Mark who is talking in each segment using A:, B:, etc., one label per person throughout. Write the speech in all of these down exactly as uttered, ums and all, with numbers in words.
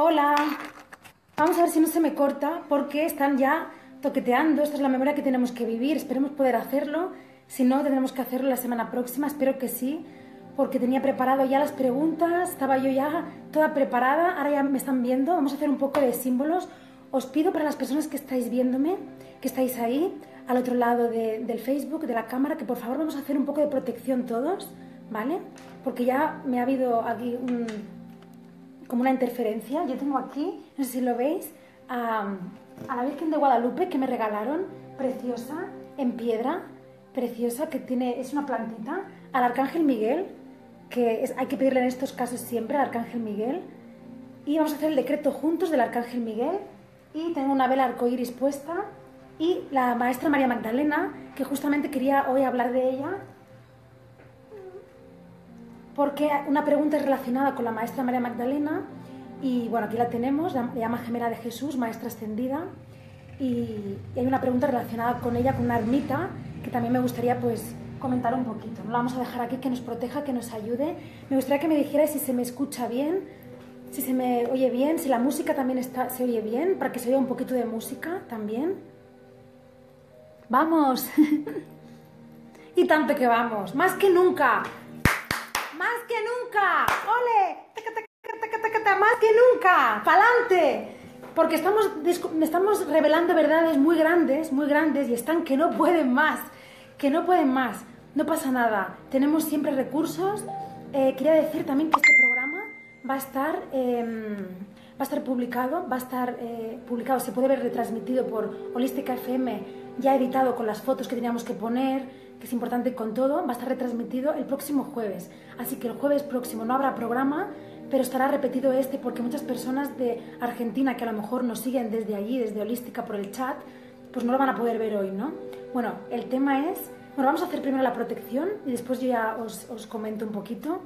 A: Hola, vamos a ver si no se me corta porque están ya toqueteando. Esta es la memoria que tenemos que vivir, esperemos poder hacerlo. Si no, tendremos que hacerlo la semana próxima, espero que sí, porque tenía preparado ya las preguntas, estaba yo ya toda preparada, ahora ya me están viendo. Vamos a hacer un poco de símbolos. Os pido para las personas que estáis viéndome, que estáis ahí, al otro lado de, del Facebook, de la cámara, que por favor vamos a hacer un poco de protección todos, ¿vale? Porque ya me ha habido aquí un, como una interferencia. Yo tengo aquí, no sé si lo veis, a, a la Virgen de Guadalupe que me regalaron, preciosa, en piedra, preciosa, que tiene, es una plantita, al Arcángel Miguel, que es, hay que pedirle en estos casos siempre al Arcángel Miguel, y vamos a hacer el decreto juntos del Arcángel Miguel, y tengo una vela arcoíris puesta, y la maestra María Magdalena, que justamente quería hoy hablar de ella, porque una pregunta es relacionada con la maestra María Magdalena, y bueno, aquí la tenemos, la llama Gemela de Jesús, maestra ascendida, y, y hay una pregunta relacionada con ella, con una ermita, que también me gustaría pues comentar un poquito. No la vamos a dejar aquí, que nos proteja, que nos ayude. Me gustaría que me dijerais si se me escucha bien, si se me oye bien, si la música también está, se oye bien, para que se oiga un poquito de música también. ¡Vamos! Y tanto que vamos, más que nunca. ¡Más que nunca! ¡Ole! ¡Taca, taca, taca, taca, taca! ¡Más que nunca! ¡Pa'lante! Porque estamos, estamos revelando verdades muy grandes, muy grandes, y están que no pueden más, que no pueden más. No pasa nada, tenemos siempre recursos. Eh, quería decir también que este programa va a estar, eh, va a estar publicado, va a estar eh, publicado, se puede ver retransmitido por Holística F M, ya editado con las fotos que teníamos que poner, que es importante con todo. Va a estar retransmitido el próximo jueves, así que el jueves próximo no habrá programa, pero estará repetido este, porque muchas personas de Argentina que a lo mejor nos siguen desde allí, desde Holística por el chat, pues no lo van a poder ver hoy, ¿no? Bueno, el tema es, bueno, vamos a hacer primero la protección y después yo ya os, os comento un poquito.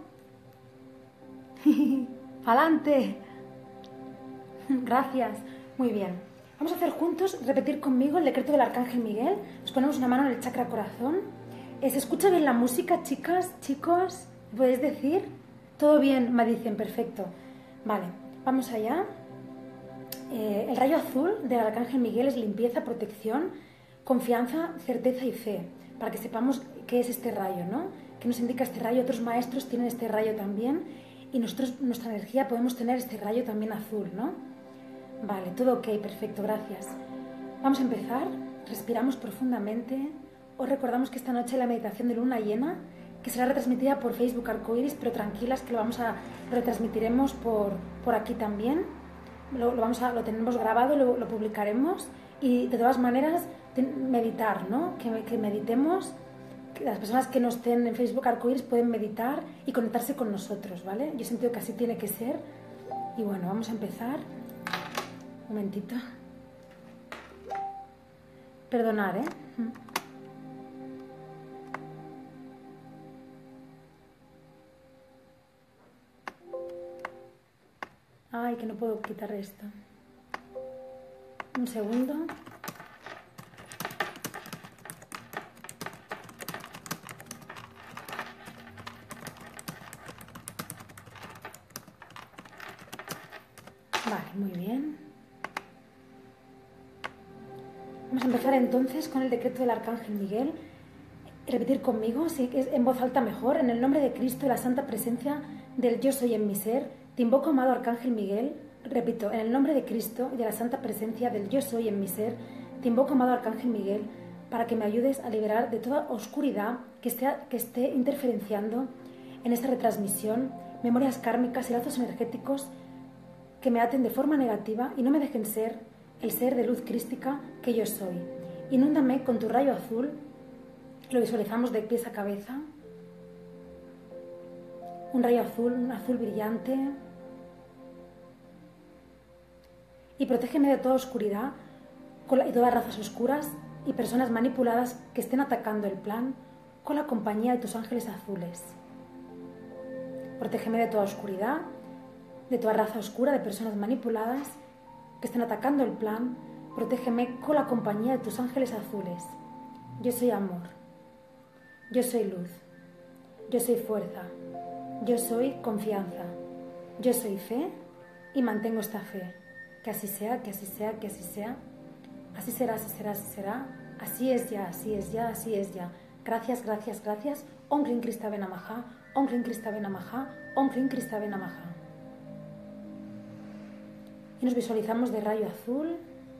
A: ¡Pa'lante! Gracias. Muy bien. Vamos a hacer juntos, repetir conmigo el decreto del Arcángel Miguel. Nos ponemos una mano en el chakra corazón. ¿Se escucha bien la música, chicas, chicos? ¿Podéis decir? Todo bien, me dicen, perfecto. Vale, vamos allá. Eh, el rayo azul del Arcángel Miguel es limpieza, protección, confianza, certeza y fe. Para que sepamos qué es este rayo, ¿no? ¿Qué nos indica este rayo? Otros maestros tienen este rayo también. Y nosotros, nuestra energía, podemos tener este rayo también azul, ¿no? Vale, todo ok, perfecto, gracias. Vamos a empezar. Respiramos profundamente. Os recordamos que esta noche la meditación de luna llena, que será retransmitida por Facebook Arcoiris, pero tranquilas que lo vamos a lo retransmitiremos por, por aquí también. Lo, lo, vamos a, lo tenemos grabado, lo, lo publicaremos, y de todas maneras meditar, ¿no? Que, que meditemos, que las personas que no estén en Facebook Arcoiris pueden meditar y conectarse con nosotros, ¿vale? Yo he sentido que así tiene que ser. Y bueno, vamos a empezar. Un momentito. Perdonar, ¿eh? Ay, que no puedo quitar esto. Un segundo. Vale, muy bien. Vamos a empezar entonces con el decreto del Arcángel Miguel. Repetir conmigo, si es en voz alta mejor. En el nombre de Cristo y la santa presencia del Yo Soy en mi ser, te invoco, amado Arcángel Miguel. Repito, en el nombre de Cristo y de la santa presencia del Yo Soy en mi ser, te invoco, amado Arcángel Miguel, para que me ayudes a liberar de toda oscuridad que esté, que esté interferenciando en esta retransmisión, memorias kármicas y lazos energéticos que me aten de forma negativa y no me dejen ser el ser de luz crística que yo soy. Inúndame con tu rayo azul. Lo visualizamos de pies a cabeza. Un rayo azul, un azul brillante. Y protégeme de toda oscuridad y todas razas oscuras y personas manipuladas que estén atacando el plan con la compañía de tus ángeles azules. Protégeme de toda oscuridad, de toda raza oscura, de personas manipuladas que estén atacando el plan. Protégeme con la compañía de tus ángeles azules. Yo soy amor. Yo soy luz. Yo soy fuerza. Yo soy confianza. Yo soy fe. y mantengo esta fe. Que así sea, que así sea, que así sea. Así será, así será, así será. Así es ya, así es ya, así es ya. Gracias, gracias, gracias. Om Krim Krista Benamaha, Om Krim Krista Benamaha, Om Krim Krista Benamaha. Y nos visualizamos de rayo azul.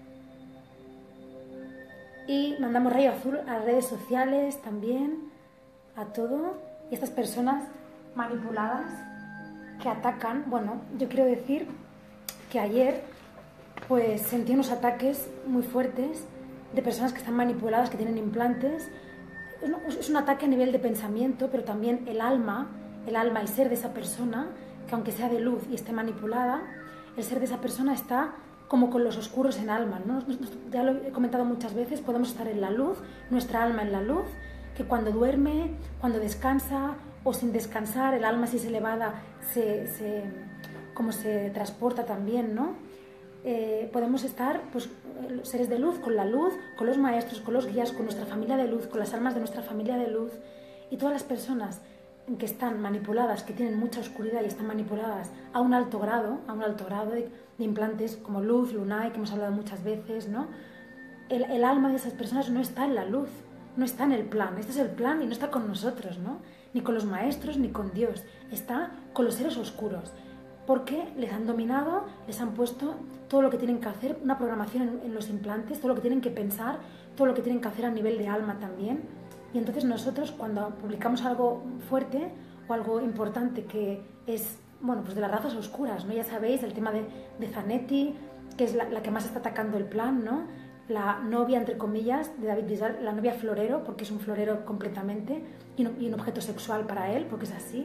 A: Y mandamos rayo azul a las redes sociales también, a todo. Y estas personas manipuladas que atacan, bueno, yo quiero decir que ayer pues sentí unos ataques muy fuertes de personas que están manipuladas, que tienen implantes. Es un ataque a nivel de pensamiento, pero también el alma, el alma, el ser de esa persona, que aunque sea de luz y esté manipulada, el ser de esa persona está como con los oscuros en alma, ¿no? Ya lo he comentado muchas veces, podemos estar en la luz, nuestra alma en la luz, que cuando duerme, cuando descansa o sin descansar, el alma si es elevada, se, se, como se transporta también, ¿no? Eh, podemos estar, pues, los seres de luz, con la luz, con los maestros, con los guías, con nuestra familia de luz, con las almas de nuestra familia de luz, y todas las personas que están manipuladas, que tienen mucha oscuridad y están manipuladas a un alto grado, a un alto grado de, de implantes como luz, lunai, que hemos hablado muchas veces, ¿no? El, el alma de esas personas no está en la luz, no está en el plan. Este es el plan y no está con nosotros, ¿no? Ni con los maestros ni con Dios. Está con los seres oscuros, porque les han dominado, les han puesto todo lo que tienen que hacer, una programación en, en los implantes, todo lo que tienen que pensar, todo lo que tienen que hacer a nivel de alma también. Y entonces nosotros, cuando publicamos algo fuerte o algo importante que es, bueno, pues de las razas oscuras, ¿no? Ya sabéis, el tema de, de Zanetti, que es la, la que más está atacando el plan, ¿no? La novia, entre comillas, de David Bisbal, la novia florero, porque es un florero completamente, y un, y un objeto sexual para él, porque es así.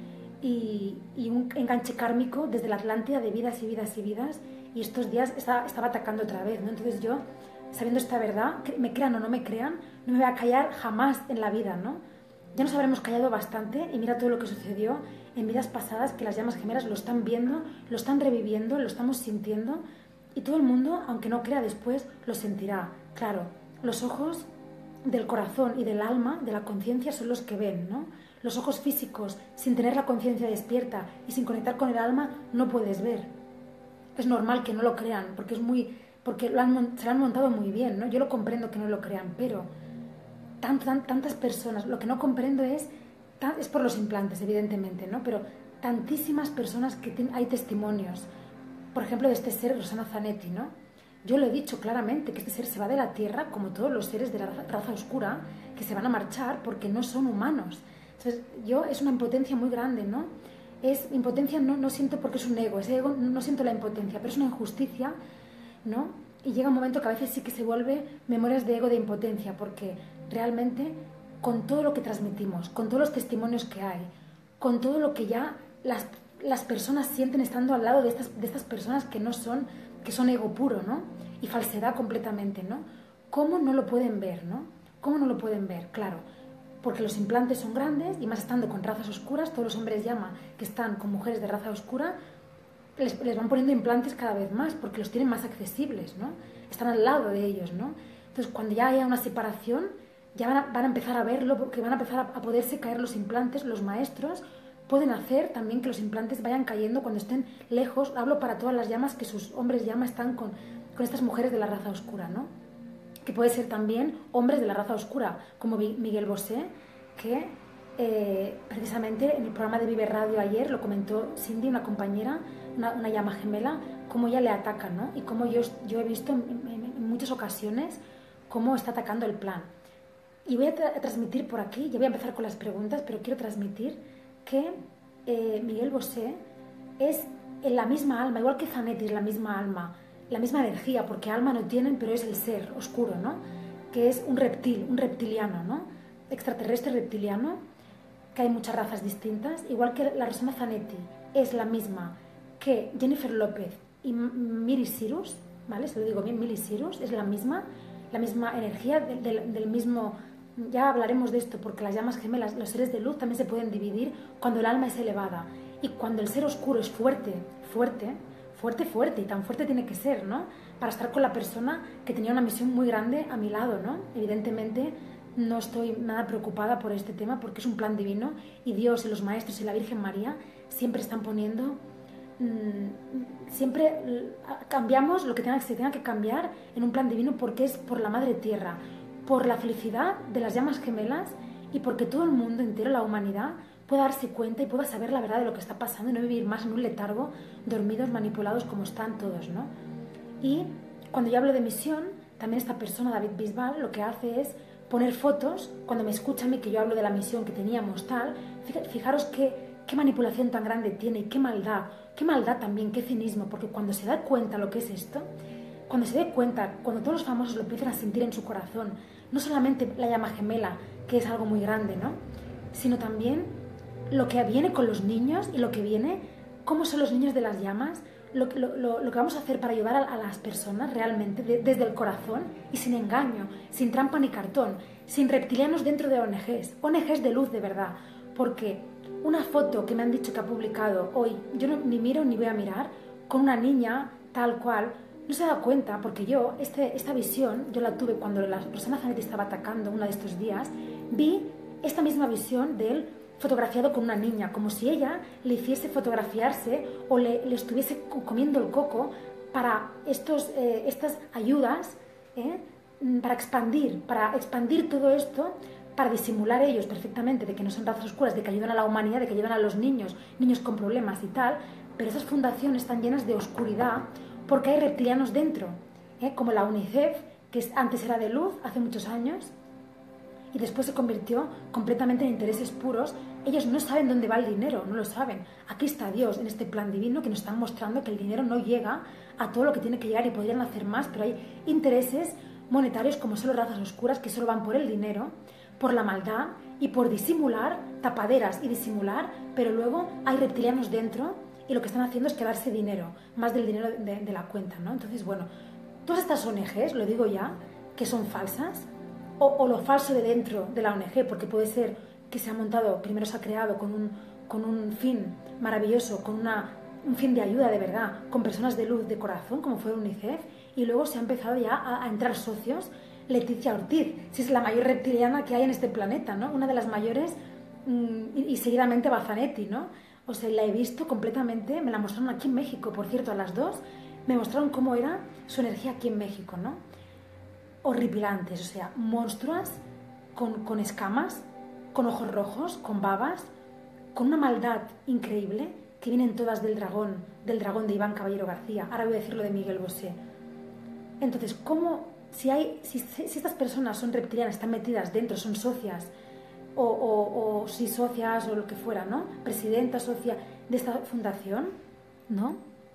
A: Y, y un enganche kármico desde la Atlántida de vidas y vidas y vidas, y estos días está, estaba atacando otra vez, ¿no? Entonces yo, sabiendo esta verdad, me crean o no me crean, no me voy a callar jamás en la vida, ¿no? Ya nos habremos callado bastante y mira todo lo que sucedió en vidas pasadas, que las llamas gemelas lo están viendo, lo están reviviendo, lo estamos sintiendo, y todo el mundo, aunque no crea después, lo sentirá. Claro, los ojos del corazón y del alma, de la conciencia, son los que ven, ¿no? Los ojos físicos, sin tener la conciencia despierta y sin conectar con el alma, no puedes ver. Es normal que no lo crean, porque es muy... porque lo han, se lo han montado muy bien, ¿no? Yo lo comprendo que no lo crean, pero tant, tant, tantas personas, lo que no comprendo es, tan, es por los implantes, evidentemente, ¿no? Pero tantísimas personas que tienen, hay testimonios, por ejemplo, de este ser, Rosana Zanetti, ¿no? Yo lo he dicho claramente, que este ser se va de la Tierra, como todos los seres de la raza oscura, que se van a marchar porque no son humanos. Entonces, yo, es una impotencia muy grande, ¿no? Es impotencia, no, no siento porque es un ego, ese ego, no siento la impotencia, pero es una injusticia, ¿no? Y llega un momento que a veces sí que se vuelve memorias de ego, de impotencia, porque realmente con todo lo que transmitimos, con todos los testimonios que hay, con todo lo que ya las, las personas sienten estando al lado de estas, de estas personas que no son, que son ego puro, ¿no? Y falsedad completamente, ¿no? ¿Cómo no lo pueden ver, ¿no? ¿Cómo no lo pueden ver? Claro, porque los implantes son grandes y más estando con razas oscuras, todos los hombres llama que están con mujeres de raza oscura, Les, les van poniendo implantes cada vez más porque los tienen más accesibles, ¿no? Están al lado de ellos, ¿no? Entonces, cuando ya haya una separación, ya van a, van a empezar a verlo, porque van a empezar a, a poderse caer los implantes. Los maestros pueden hacer también que los implantes vayan cayendo cuando estén lejos. Hablo para todas las llamas que sus hombres llama están con, con estas mujeres de la raza oscura, ¿no? Que puede ser también hombres de la raza oscura, como Miguel Bosé, que eh, precisamente en el programa de Vive Radio ayer lo comentó Cindy, una compañera, Una, una llama gemela, cómo ella le ataca, ¿no? Y cómo yo, yo he visto en, en, en muchas ocasiones cómo está atacando el plan. Y voy a, tra a transmitir por aquí, ya voy a empezar con las preguntas, pero quiero transmitir que eh, Miguel Bosé es en la misma alma, igual que Zanetti es la misma alma, la misma energía, porque alma no tienen, pero es el ser oscuro, ¿no? Que es un reptil, un reptiliano, ¿no? Extraterrestre reptiliano, que hay muchas razas distintas, igual que la Rosana Zanetti es la misma que Jennifer López y Miley Cyrus, ¿vale? Se lo digo bien, Miley Cyrus, es la misma, la misma energía de, de, del mismo... Ya hablaremos de esto, porque las llamas gemelas, los seres de luz también se pueden dividir cuando el alma es elevada. Y cuando el ser oscuro es fuerte, fuerte, fuerte, fuerte, y tan fuerte tiene que ser, ¿no? Para estar con la persona que tenía una misión muy grande a mi lado, ¿no? Evidentemente no estoy nada preocupada por este tema, porque es un plan divino, y Dios y los maestros y la Virgen María siempre están poniendo mmm, siempre cambiamos lo que tenga, que se tenga que cambiar en un plan divino, porque es por la Madre Tierra, por la felicidad de las llamas gemelas y porque todo el mundo entero, la humanidad, pueda darse cuenta y pueda saber la verdad de lo que está pasando y no vivir más en un letargo, dormidos, manipulados como están todos, ¿no? Y cuando yo hablo de misión, también esta persona, David Bisbal, lo que hace es poner fotos, cuando me escuchan y que yo hablo de la misión que teníamos tal, fijaros qué, qué manipulación tan grande tiene y qué maldad, qué maldad también, qué cinismo, porque cuando se da cuenta lo que es esto, cuando se dé cuenta, cuando todos los famosos lo empiezan a sentir en su corazón, no solamente la llama gemela, que es algo muy grande, ¿no?, sino también lo que viene con los niños y lo que viene, cómo son los niños de las llamas, lo, lo, lo, lo que vamos a hacer para ayudar a, a las personas realmente de, desde el corazón y sin engaño, sin trampa ni cartón, sin reptilianos dentro de O N Ges, O N Ges de luz de verdad, porque una foto que me han dicho que ha publicado hoy, yo no, ni miro ni voy a mirar, con una niña tal cual, no se da cuenta, porque yo, este, esta visión, yo la tuve cuando la Rosana Zanetti estaba atacando uno de estos días, vi esta misma visión de él fotografiado con una niña, como si ella le hiciese fotografiarse o le, le estuviese comiendo el coco para estos, eh, estas ayudas, ¿eh?, para expandir, para expandir todo esto, para disimular ellos perfectamente de que no son razas oscuras, de que ayudan a la humanidad, de que ayudan a los niños, niños con problemas y tal, pero esas fundaciones están llenas de oscuridad porque hay reptilianos dentro, ¿eh?, como la UNICEF, que antes era de luz hace muchos años, y después se convirtió completamente en intereses puros. Ellos no saben dónde va el dinero, no lo saben. Aquí está Dios en este plan divino que nos están mostrando que el dinero no llega a todo lo que tiene que llegar y podrían hacer más, pero hay intereses monetarios como son las razas oscuras que solo van por el dinero, por la maldad y por disimular, tapaderas y disimular, pero luego hay reptilianos dentro y lo que están haciendo es quedarse dinero, más del dinero de, de la cuenta, ¿no? Entonces, bueno, todas estas O N Ges, lo digo ya, que son falsas, O, o lo falso de dentro de la O N G, porque puede ser que se ha montado, primero se ha creado con un, con un fin maravilloso, con una, un fin de ayuda de verdad, con personas de luz, de corazón, como fue UNICEF, y luego se ha empezado ya a, a entrar socios. Leticia Ortiz, si es la mayor reptiliana que hay en este planeta, ¿no?, una de las mayores, mmm, y, y seguidamente Bazanetti, ¿no? O sea, la he visto completamente, me la mostraron aquí en México, por cierto, a las dos, me mostraron cómo era su energía aquí en México, ¿no? Horripilantes, o sea, monstruas con, con escamas, con ojos rojos, con babas, con una maldad increíble, que vienen todas del dragón, del dragón de Iván Caballero García. Ahora voy a decir lo de Miguel Bosé. Entonces, ¿cómo, si, hay, si, si estas personas son reptilianas, están metidas dentro, son socias, o, o, o si socias o lo que fuera, ¿no?, presidenta, socia de esta fundación, ¿no?,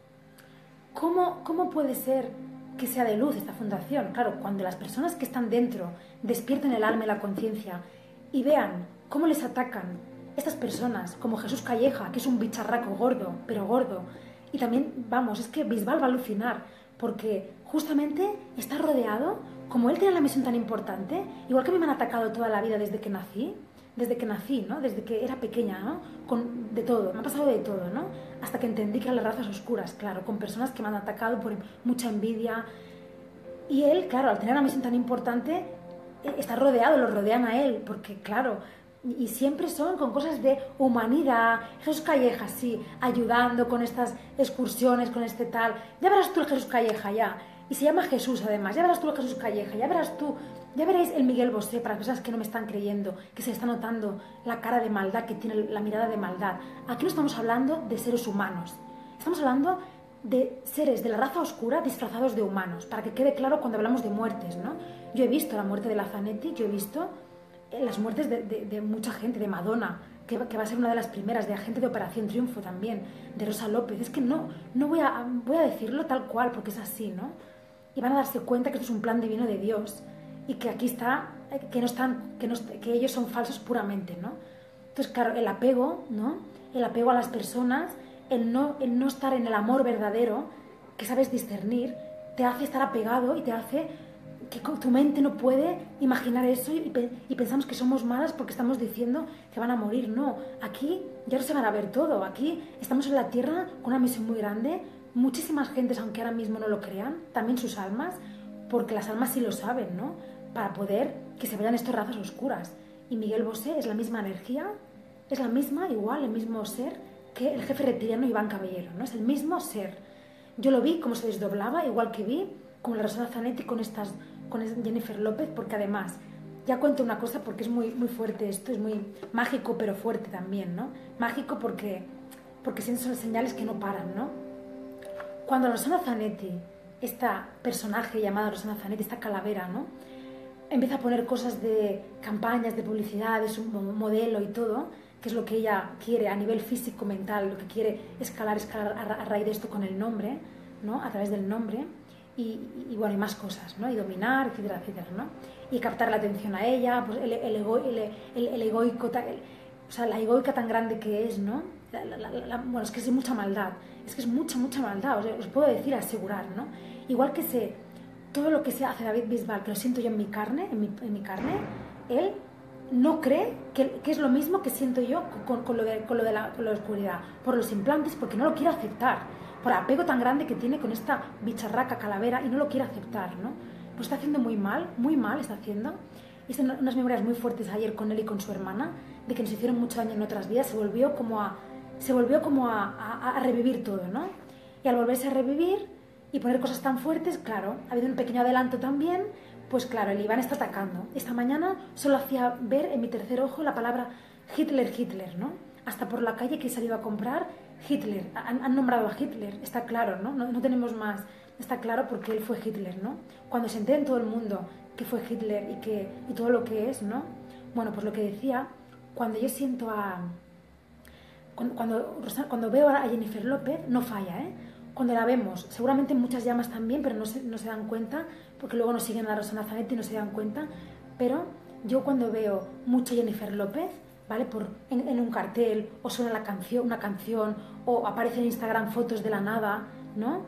A: ¿cómo, cómo puede ser que sea de luz esta fundación? Claro, cuando las personas que están dentro despierten el alma y la conciencia y vean cómo les atacan estas personas, como Jesús Calleja, que es un bicharraco gordo, pero gordo, y también, vamos, es que Bisbal va a alucinar, porque justamente está rodeado, como él tiene la misión tan importante, igual que a mí me han atacado toda la vida desde que nací, desde que nací, ¿no?, desde que era pequeña, ¿no?, con, de todo, me ha pasado de todo, ¿no?, hasta que entendí que eran las razas oscuras, claro, con personas que me han atacado por mucha envidia, y él, claro, al tener una misión tan importante, está rodeado, lo rodean a él, porque claro, y siempre son con cosas de humanidad. Jesús Calleja, sí, ayudando con estas excursiones, con este tal, ya verás tú el Jesús Calleja, ya, y se llama Jesús además, ya verás tú el Jesús Calleja, ya verás tú, ya veréis el Miguel Bosé, para las personas que no me están creyendo, que se está notando la cara de maldad, que tiene la mirada de maldad. Aquí no estamos hablando de seres humanos, estamos hablando de seres de la raza oscura disfrazados de humanos, para que quede claro cuando hablamos de muertes, ¿no? Yo he visto la muerte de la Zanetti, yo he visto las muertes de, de, de mucha gente, de Madonna, que, que va a ser una de las primeras, de agente de Operación Triunfo también, de Rosa López. Es que no, no voy a, voy a decirlo tal cual, porque es así, ¿no? Y van a darse cuenta que esto es un plan divino de Dios y que aquí está, que, no están, que, no, que ellos son falsos puramente, ¿no? Entonces, claro, el apego, ¿no?, el apego a las personas, el no, el no estar en el amor verdadero, que sabes discernir, te hace estar apegado y te hace que tu mente no puede imaginar eso y, y pensamos que somos malas porque estamos diciendo que van a morir. No, aquí ya no se van a ver todo. Aquí estamos en la tierra con una misión muy grande. Muchísimas gentes, aunque ahora mismo no lo crean, también sus almas, porque las almas sí lo saben, ¿no?, para poder que se vayan estas razas oscuras. Y Miguel Bosé es la misma energía, es la misma, igual, el mismo ser que el jefe reptiliano Iván Caballero, ¿no? Es el mismo ser. Yo lo vi como se desdoblaba, igual que vi con la Rosana Zanetti, con, estas, con Jennifer López, porque además, ya cuento una cosa porque es muy, muy fuerte esto, es muy mágico pero fuerte también, ¿no? Mágico porque, porque son señales que no paran, ¿no? Cuando Rosana Zanetti, esta personaje llamada Rosana Zanetti, esta calavera, ¿no? Empieza a poner cosas de campañas, de publicidad, de su modelo y todo, que es lo que ella quiere a nivel físico, mental, lo que quiere escalar, escalar a, a raíz de esto con el nombre, ¿no? A través del nombre, y, y bueno, y más cosas, ¿no? Y dominar, etcétera, etcétera, ¿no? Y captar la atención a ella, pues el, el, ego, el, el, el egoico, el, o sea, la egoica tan grande que es, ¿no? La, la, la, la, bueno, es que es mucha maldad, es que es mucha, mucha maldad, o sea, os puedo decir, asegurar, ¿no? Igual que se, todo lo que se hace David Bisbal, que lo siento yo en mi carne, en mi, en mi carne, él no cree que, que es lo mismo que siento yo con, con, lo, de, con, lo, de la, con lo de la oscuridad, por los implantes, porque no lo quiere aceptar, por el apego tan grande que tiene con esta bicharraca calavera y no lo quiere aceptar, ¿no? Pues está haciendo muy mal, muy mal está haciendo. Hice unas memorias muy fuertes ayer con él y con su hermana, de que nos hicieron mucho daño en otras vidas, se volvió como a, se volvió como a, a, a revivir todo, ¿no? Y al volverse a revivir y poner cosas tan fuertes, claro, ha habido un pequeño adelanto también, pues claro, el Iván está atacando. Esta mañana solo hacía ver en mi tercer ojo la palabra Hitler, Hitler, ¿no? Hasta por la calle que he salido a comprar, Hitler, han, han nombrado a Hitler, está claro, ¿no? ¿no? No tenemos más, está claro porque él fue Hitler, ¿no? Cuando se entere en todo el mundo que fue Hitler y, que, y todo lo que es, ¿no? Bueno, pues lo que decía, cuando yo siento a... Cuando, cuando, cuando veo a Jennifer López, no falla, ¿eh? Cuando la vemos, seguramente muchas llamas también, pero no se, no se dan cuenta, porque luego nos siguen a Rosana Zanetti y no se dan cuenta, pero yo cuando veo mucho Jennifer López, ¿vale? Por, en, en un cartel, o suena la canción, una canción, o aparece en Instagram fotos de la nada, ¿no?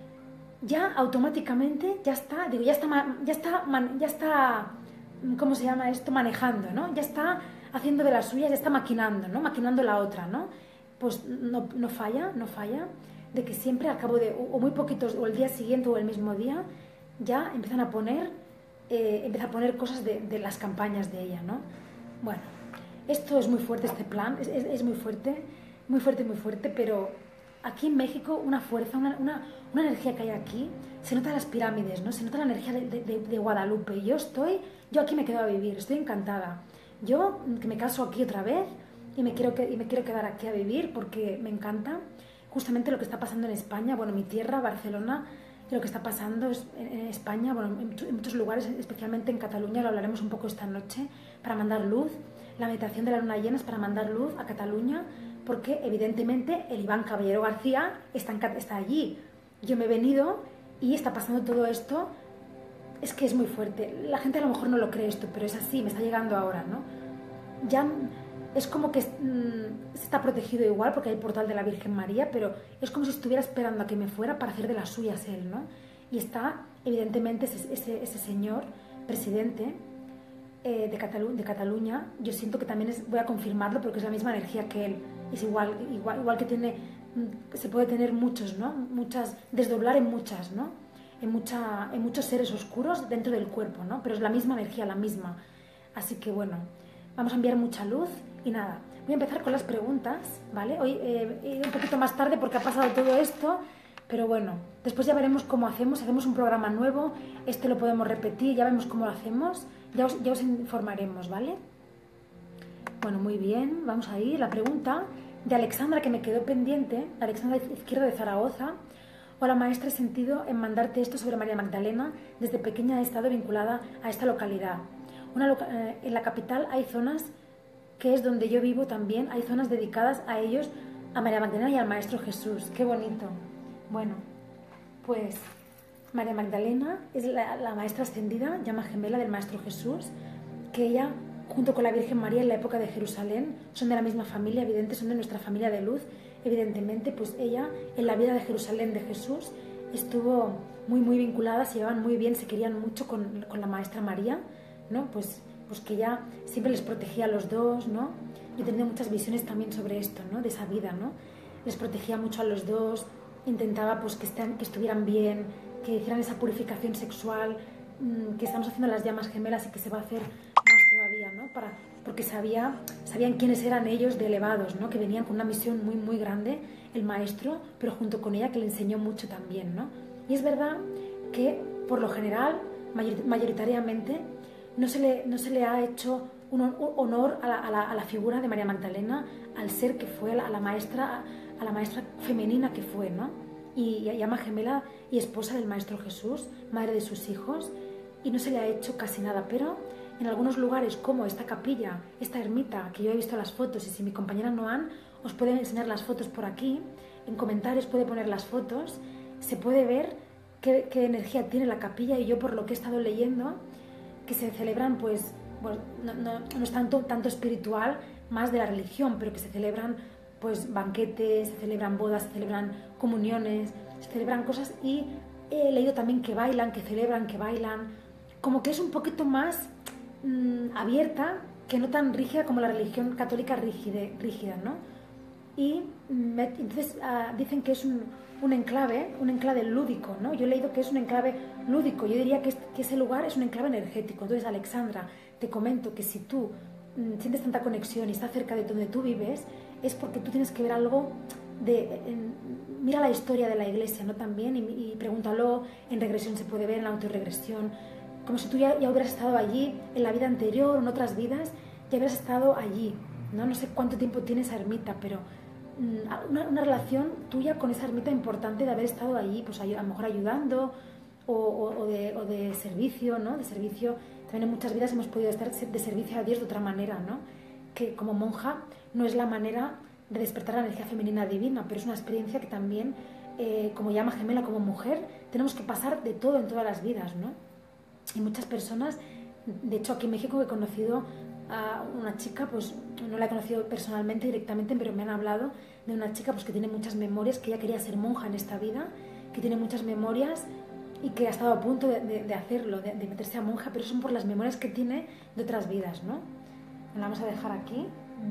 A: Ya automáticamente, ya está, digo, ya está, ya está, ya está, ¿cómo se llama esto? Manejando, ¿no? Ya está haciendo de las suyas, ya está maquinando, ¿no? Maquinando la otra, ¿no? Pues no, no falla, no falla, de que siempre al cabo de, o muy poquitos, o el día siguiente o el mismo día, ya empiezan a poner, eh, empieza a poner cosas de, de las campañas de ella, ¿no? Bueno, esto es muy fuerte, este plan, es, es, es muy fuerte, muy fuerte, muy fuerte, pero aquí en México una fuerza, una, una, una energía que hay aquí, se nota en las pirámides, ¿no? Se nota la energía de, de, de Guadalupe, y yo estoy, yo aquí me quedo a vivir, estoy encantada. Yo, que me caso aquí otra vez, y me quiero, que, y me quiero quedar aquí a vivir porque me encanta justamente lo que está pasando en España, bueno, mi tierra, Barcelona, y lo que está pasando es en, en España, bueno, en, en muchos lugares, especialmente en Cataluña, lo hablaremos un poco esta noche, para mandar luz, la meditación de la luna llena es para mandar luz a Cataluña, porque evidentemente el Iván Caballero García está, en, está allí, yo me he venido y está pasando todo esto, es que es muy fuerte, la gente a lo mejor no lo cree esto, pero es así, me está llegando ahora, ¿no? Ya... Es como que mmm, está protegido igual porque hay el portal de la Virgen María, pero es como si estuviera esperando a que me fuera para hacer de las suyas él, ¿no? Y está, evidentemente, ese, ese, ese señor presidente eh, de, Catalu de Cataluña, yo siento que también es, voy a confirmarlo porque es la misma energía que él, es igual, igual, igual que tiene, se puede tener muchos, ¿no? Muchas, desdoblar en muchas, ¿no? En, mucha, en muchos seres oscuros dentro del cuerpo, ¿no? Pero es la misma energía, la misma. Así que bueno, vamos a enviar mucha luz. Y nada, voy a empezar con las preguntas, ¿vale? Hoy eh, he ido un poquito más tarde porque ha pasado todo esto, pero bueno, después ya veremos cómo hacemos, hacemos un programa nuevo, este lo podemos repetir, ya vemos cómo lo hacemos, ya os, ya os informaremos, ¿vale? Bueno, muy bien, vamos a ir. La pregunta de Alexandra, que me quedó pendiente, Alexandra Izquierdo de Zaragoza. Hola maestra, he sentido en mandarte esto sobre María Magdalena, desde pequeña he estado vinculada a esta localidad. Una loca eh, en la capital hay zonas que es donde yo vivo también, hay zonas dedicadas a ellos, a María Magdalena y al Maestro Jesús. ¡Qué bonito! Bueno, pues María Magdalena es la, la maestra ascendida, llama gemela del Maestro Jesús, que ella, junto con la Virgen María en la época de Jerusalén, son de la misma familia, evidente, son de nuestra familia de luz, evidentemente, pues ella, en la vida de Jerusalén de Jesús, estuvo muy, muy vinculada, se llevaban muy bien, se querían mucho con, con la Maestra María, ¿no? Pues pues que ella siempre les protegía a los dos, ¿no? Yo he tenido muchas visiones también sobre esto, ¿no? De esa vida, ¿no? Les protegía mucho a los dos, intentaba pues que, estén, que estuvieran bien, que hicieran esa purificación sexual, mmm, que estamos haciendo las llamas gemelas y que se va a hacer más todavía, ¿no? ¿no? Para, porque sabía, sabían quiénes eran ellos de elevados, ¿no? Que venían con una misión muy, muy grande, el maestro, pero junto con ella que le enseñó mucho también, ¿no? Y es verdad que, por lo general, mayoritariamente, no se le, no se le ha hecho un honor a la, a, la, a la figura de María Magdalena, al ser que fue, a la, a la maestra, a la maestra femenina que fue, ¿no? Y, y llama gemela y esposa del Maestro Jesús, madre de sus hijos, y no se le ha hecho casi nada, pero en algunos lugares como esta capilla, esta ermita, que yo he visto las fotos, y si mi compañera Noan os puede enseñar las fotos por aquí, en comentarios puede poner las fotos, se puede ver qué, qué energía tiene la capilla, y yo por lo que he estado leyendo, que se celebran, pues, pues no, no, no es tanto, tanto espiritual, más de la religión, pero que se celebran pues banquetes, se celebran bodas, se celebran comuniones, se celebran cosas, y he leído también que bailan, que celebran, que bailan, como que es un poquito más mmm, abierta, que no tan rígida como la religión católica rígida, rígida ¿no? Y me, entonces uh, dicen que es un, un enclave, un enclave lúdico, ¿no? Yo he leído que es un enclave lúdico, yo diría que, es, que ese lugar es un enclave energético. Entonces, Alexandra, te comento que si tú mmm, sientes tanta conexión y estás cerca de donde tú vives, es porque tú tienes que ver algo de... En, mira la historia de la iglesia, ¿no? También, y, y pregúntalo, en regresión se puede ver, en la autorregresión, como si tú ya, ya hubieras estado allí en la vida anterior o en otras vidas, ya hubieras estado allí, ¿no? No sé cuánto tiempo tiene esa ermita, pero mmm, una, una relación tuya con esa ermita importante de haber estado allí, pues a, a lo mejor ayudando o, o, o, de, o de servicio, ¿no? De servicio, también en muchas vidas hemos podido estar de servicio a Dios de otra manera, ¿no? Que como monja no es la manera de despertar la energía femenina divina, pero es una experiencia que también, eh, como llama gemela, como mujer, tenemos que pasar de todo en todas las vidas, ¿no? Y muchas personas, de hecho aquí en México he conocido a una chica, pues no la he conocido personalmente, directamente, pero me han hablado de una chica pues que tiene muchas memorias, que ella quería ser monja en esta vida, que tiene muchas memorias y que ha estado a punto de, de, de hacerlo, de, de meterse a monja, pero son por las memorias que tiene de otras vidas, ¿no? La vamos a dejar aquí.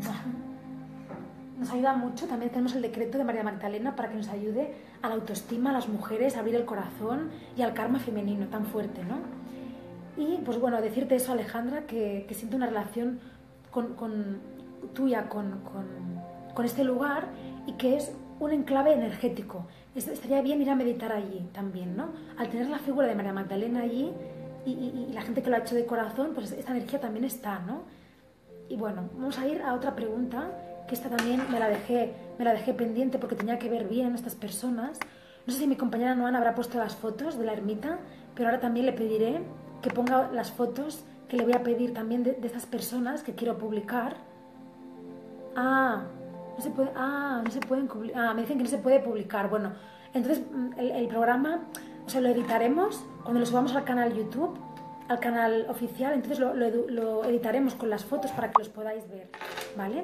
A: Nos ayuda mucho. También tenemos el decreto de María Magdalena para que nos ayude a la autoestima, a las mujeres, a abrir el corazón y al karma femenino tan fuerte, ¿no? Y pues bueno, decirte eso, Alejandra, que, que siento una relación con, con, tuya con, con, con este lugar, y que es un enclave energético. Estaría bien ir a meditar allí también, ¿no? Al tener la figura de María Magdalena allí y, y, y la gente que lo ha hecho de corazón, pues esta energía también está, ¿no? Y bueno, vamos a ir a otra pregunta, que esta también me la dejé, me la dejé pendiente porque tenía que ver bien a estas personas. No sé si mi compañera Noan habrá puesto las fotos de la ermita, pero ahora también le pediré que ponga las fotos que le voy a pedir también de, de estas personas que quiero publicar. Ah, no se puede, ah, no se pueden, ah, me dicen que no se puede publicar. Bueno, entonces el, el programa, o sea, lo editaremos cuando lo subamos al canal YouTube, al canal oficial, entonces lo, lo, lo editaremos con las fotos para que los podáis ver, ¿vale?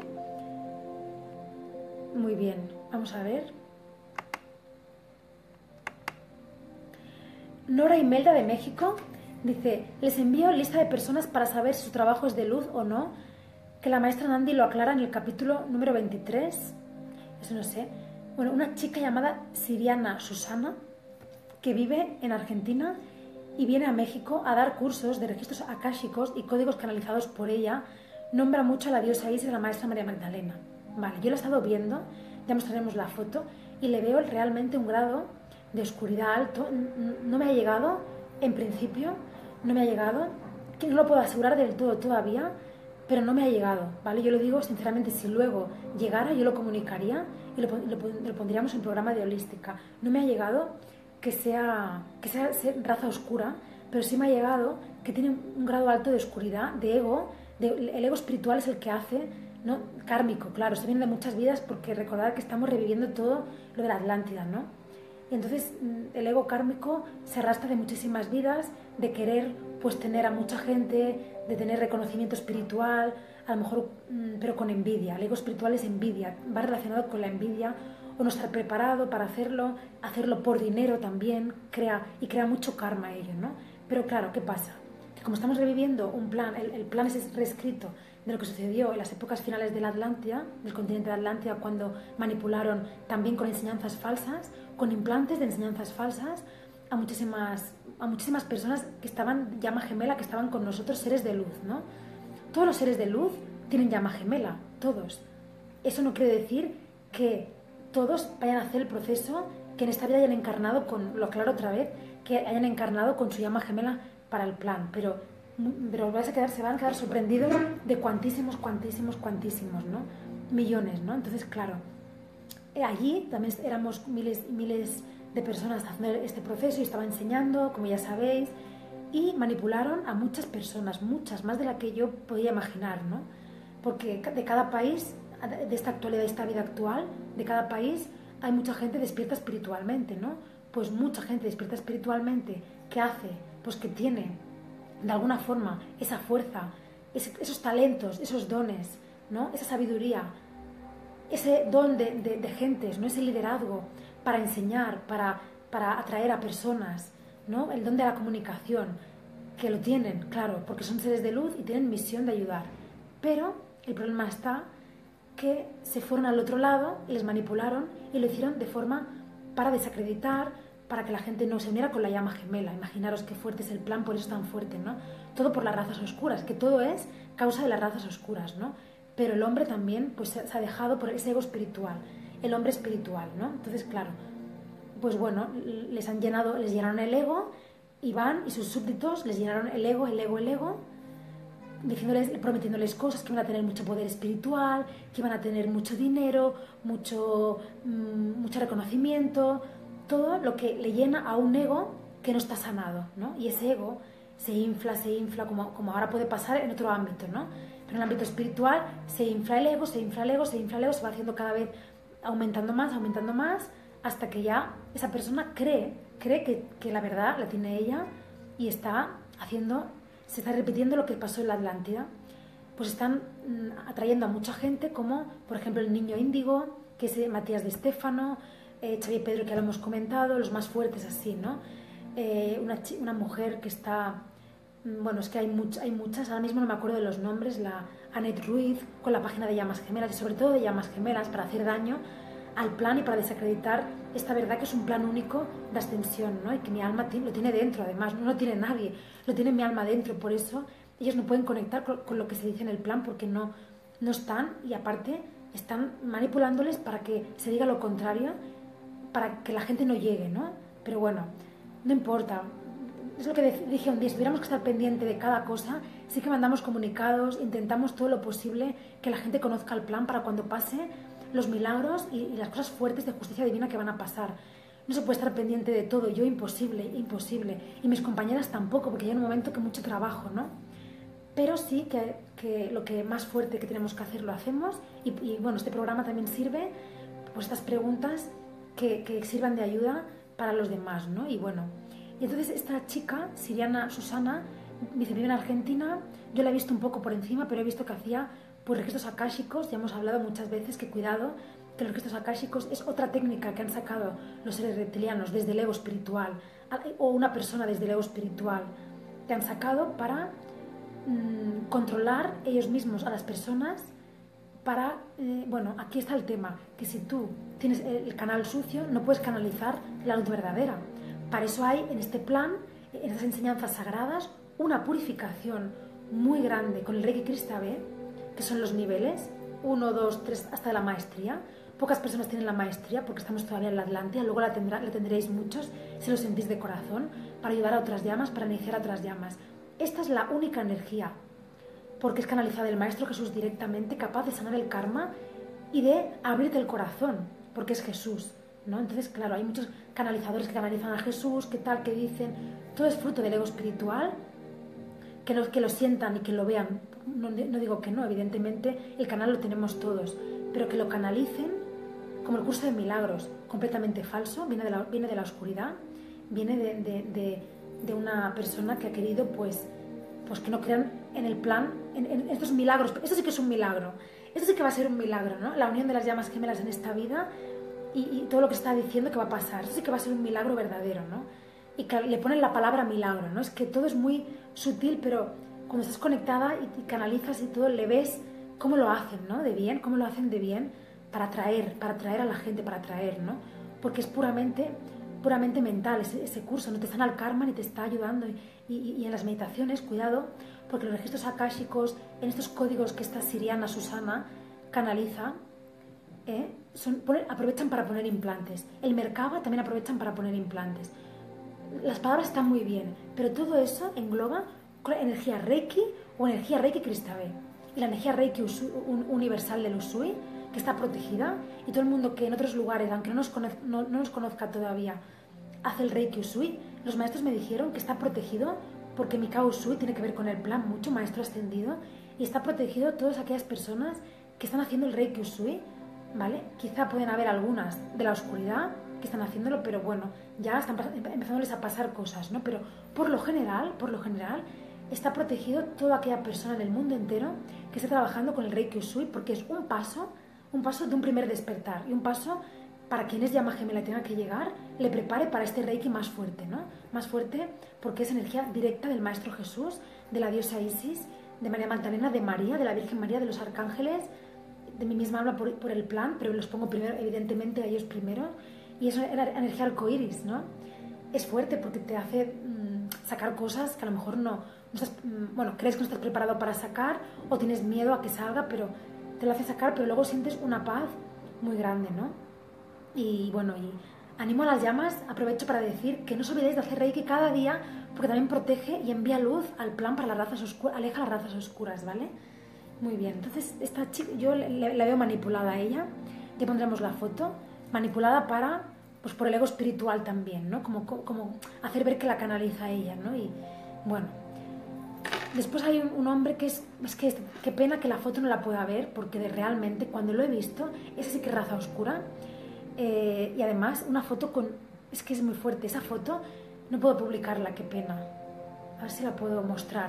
A: Muy bien, vamos a ver. Nora Imelda de México dice: les envío lista de personas para saber si su trabajo es de luz o no, que la maestra Nandi lo aclara en el capítulo número veintitrés. Eso no sé. Bueno, una chica llamada Siriana Susana, que vive en Argentina y viene a México a dar cursos de registros akáshicos y códigos canalizados por ella, nombra mucho a la diosa Isis y a la maestra María Magdalena. Vale, yo la he estado viendo, ya mostraremos la foto, y le veo realmente un grado de oscuridad alto. No me ha llegado, en principio, no me ha llegado, que no lo puedo asegurar del todo todavía, pero no me ha llegado, ¿vale? Yo lo digo sinceramente, si luego llegara, yo lo comunicaría y lo, lo, lo pondríamos en programa de holística. No me ha llegado que sea, que sea raza oscura, pero sí me ha llegado que tiene un grado alto de oscuridad, de ego. De, el ego espiritual es el que hace, ¿no? Kármico, claro, se viene de muchas vidas, porque recordad que estamos reviviendo todo lo de la Atlántida, ¿no? Y entonces el ego kármico se arrastra de muchísimas vidas, de querer pues tener a mucha gente, de tener reconocimiento espiritual, a lo mejor, pero con envidia. El ego espiritual es envidia, va relacionado con la envidia, o no estar preparado para hacerlo, hacerlo por dinero también, crea, y crea mucho karma ello, ¿no? Pero claro, ¿qué pasa? Que como estamos reviviendo un plan, el, el plan es reescrito de lo que sucedió en las épocas finales de la Atlántida, del continente de Atlántida, cuando manipularon también con enseñanzas falsas, con implantes de enseñanzas falsas, a muchísimas, a muchísimas personas que estaban, llama gemela, que estaban con nosotros, seres de luz, ¿no? todos los seres de luz tienen llama gemela, todos. Eso no quiere decir que todos vayan a hacer el proceso, que en esta vida hayan encarnado, con, lo aclaro otra vez, que hayan encarnado con su llama gemela para el plan, pero, pero vais a quedar, se van a quedar sorprendidos de cuantísimos, cuantísimos, cuantísimos, ¿no? Millones, ¿no? Entonces, claro, allí también éramos miles y miles de personas haciendo este proceso y estaba enseñando, como ya sabéis, y manipularon a muchas personas, muchas, más de la que yo podía imaginar, ¿no? Porque de cada país, de esta actualidad, de esta vida actual, de cada país hay mucha gente despierta espiritualmente, ¿no? Pues mucha gente despierta espiritualmente, ¿qué hace? Pues que tiene, de alguna forma, esa fuerza, ese, esos talentos, esos dones, ¿no? Esa sabiduría, ese don de, de, de gentes, ¿no? Ese liderazgo para enseñar, para, para atraer a personas, ¿no? El don de la comunicación, que lo tienen, claro, porque son seres de luz y tienen misión de ayudar. Pero el problema está que se fueron al otro lado y les manipularon y lo hicieron de forma para desacreditar, para que la gente no se uniera con la llama gemela. Imaginaros qué fuerte es el plan, por eso es tan fuerte, ¿no? Todo por las razas oscuras, que todo es causa de las razas oscuras, ¿no? Pero el hombre también pues, se ha dejado por ese ego espiritual, el hombre espiritual, ¿no? Entonces, claro, pues bueno, les han llenado, les llenaron el ego, y van y sus súbditos les llenaron el ego, el ego, el ego, diciéndoles, prometiéndoles cosas, que iban a tener mucho poder espiritual, que iban a tener mucho dinero, mucho, mmm, mucho reconocimiento, todo lo que le llena a un ego que no está sanado, ¿no? Y ese ego se infla, se infla, como, como ahora puede pasar en otro ámbito, ¿no? Pero en el ámbito espiritual se infla el ego, se infla el ego, se infla el ego, se va haciendo cada vez aumentando más, aumentando más, hasta que ya esa persona cree, cree que, que la verdad la tiene ella y está haciendo, se está repitiendo lo que pasó en la Atlántida. Pues están mm, atrayendo a mucha gente, como por ejemplo el niño índigo, que es Matías de Estéfano, eh, Xavier Pedro, que ya lo hemos comentado, los más fuertes así, ¿no? Eh, una, una mujer que está, bueno, es que hay, much, hay muchas, ahora mismo no me acuerdo de los nombres, la Annette Ruiz, con la página de llamas gemelas, y sobre todo de llamas gemelas, para hacer daño al plan y para desacreditar esta verdad que es un plan único de ascensión, ¿no? Y que mi alma lo tiene dentro, además, no lo tiene nadie, lo tiene mi alma dentro, por eso ellos no pueden conectar con, con lo que se dice en el plan, porque no, no están, y aparte están manipulándoles para que se diga lo contrario, para que la gente no llegue, ¿no? Pero bueno, no importa, es lo que dije un día, si tuviéramos que estar pendiente de cada cosa, sí que mandamos comunicados, intentamos todo lo posible que la gente conozca el plan para cuando pase los milagros y, y las cosas fuertes de justicia divina que van a pasar. No se puede estar pendiente de todo, yo imposible, imposible, y mis compañeras tampoco, porque hay un momento que mucho trabajo, ¿no? Pero sí que, que lo que más fuerte que tenemos que hacer lo hacemos, y, y bueno, este programa también sirve, pues estas preguntas que, que sirvan de ayuda para los demás, ¿no? Y bueno, y entonces esta chica, Siriana Susana, dice, vive en Argentina, yo la he visto un poco por encima, pero he visto que hacía pues registros akáshicos, ya hemos hablado muchas veces que cuidado, que los registros akáshicos es otra técnica que han sacado los seres reptilianos desde el ego espiritual, o una persona desde el ego espiritual, que han sacado para mmm, controlar ellos mismos a las personas, para, eh, bueno, aquí está el tema, que si tú tienes el canal sucio, no puedes canalizar la luz verdadera. Para eso hay en este plan, en estas enseñanzas sagradas, una purificación muy grande con el Reiki Krista B, que son los niveles, uno, dos, tres, hasta la maestría. Pocas personas tienen la maestría porque estamos todavía en la Atlántida, luego la, tendrá, la tendréis muchos si lo sentís de corazón, para ayudar a otras llamas, para iniciar a otras llamas. Esta es la única energía, porque es canalizada del Maestro Jesús directamente, capaz de sanar el karma y de abrirte el corazón, porque es Jesús, ¿no? Entonces, claro, hay muchos canalizadores que canalizan a Jesús, que tal, que dicen, todo es fruto del ego espiritual, que lo, que lo sientan y que lo vean. No, no digo que no, evidentemente el canal lo tenemos todos, pero que lo canalicen, como el curso de milagros, completamente falso, viene de la, viene de la oscuridad, viene de, de, de, de una persona que ha querido pues, pues que no crean en el plan, en, en estos milagros. Esto sí que es un milagro, esto sí que va a ser un milagro, ¿no? La unión de las llamas gemelas en esta vida y, y todo lo que está diciendo que va a pasar, esto sí que va a ser un milagro verdadero, ¿no? Y que le ponen la palabra milagro, ¿no? Es que todo es muy sutil, pero cuando estás conectada y, y canalizas y todo, le ves cómo lo hacen, ¿no? De bien, cómo lo hacen de bien para atraer, para atraer a la gente, para atraer, ¿no? Porque es puramente, puramente mental ese, ese curso, no te sana el karma ni te está ayudando. Y, y, y en las meditaciones, cuidado, porque los registros akáshicos, en estos códigos que esta siriana Susana canaliza, ¿eh? Son, pone, aprovechan para poner implantes. El Merkaba también aprovechan para poner implantes. Las palabras están muy bien, pero todo eso engloba energía Reiki o energía Reiki Cristabé. Y la energía Reiki Usui, un, universal del Usui, que está protegida, y todo el mundo que en otros lugares, aunque no nos, conozca, no, no nos conozca todavía, hace el Reiki Usui, los maestros me dijeron que está protegido porque Mikao Usui tiene que ver con el plan mucho, maestro ascendido, y está protegido todas aquellas personas que están haciendo el Reiki Usui, ¿vale? Quizá pueden haber algunas de la oscuridad que están haciéndolo, pero bueno, ya están empezándoles a pasar cosas, ¿no? Pero por lo general, por lo general, está protegido toda aquella persona en el mundo entero que esté trabajando con el Reiki Usui, porque es un paso, un paso de un primer despertar, y un paso para quien es llama gemela y tenga que llegar, le prepare para este Reiki más fuerte, ¿no? Más fuerte porque es energía directa del Maestro Jesús, de la diosa Isis, de María Magdalena, de María, de la Virgen María, de los arcángeles, de mí misma habla por, por el plan, pero los pongo primero, evidentemente, a ellos primero, y es una energía arcoíris, ¿no? Es fuerte porque te hace mmm, sacar cosas que a lo mejor no, no estás, mmm, bueno, crees que no estás preparado para sacar o tienes miedo a que salga, pero te lo hace sacar, pero luego sientes una paz muy grande, ¿no? Y bueno, y animo a las llamas, aprovecho para decir que no os olvidéis de hacer Reiki cada día, porque también protege y envía luz al plan para las razas oscuras, aleja las razas oscuras, ¿vale? Muy bien, entonces esta chica, yo la veo manipulada a ella, ya pondremos la foto, manipulada para, pues por el ego espiritual también, ¿no? Como, como hacer ver que la canaliza ella, ¿no? Y bueno, después hay un, un hombre que es, es que es, qué pena que la foto no la pueda ver, porque de, realmente cuando lo he visto, esa sí que es raza oscura, eh, y además una foto con, es que es muy fuerte, esa foto no puedo publicarla, qué pena, a ver si la puedo mostrar.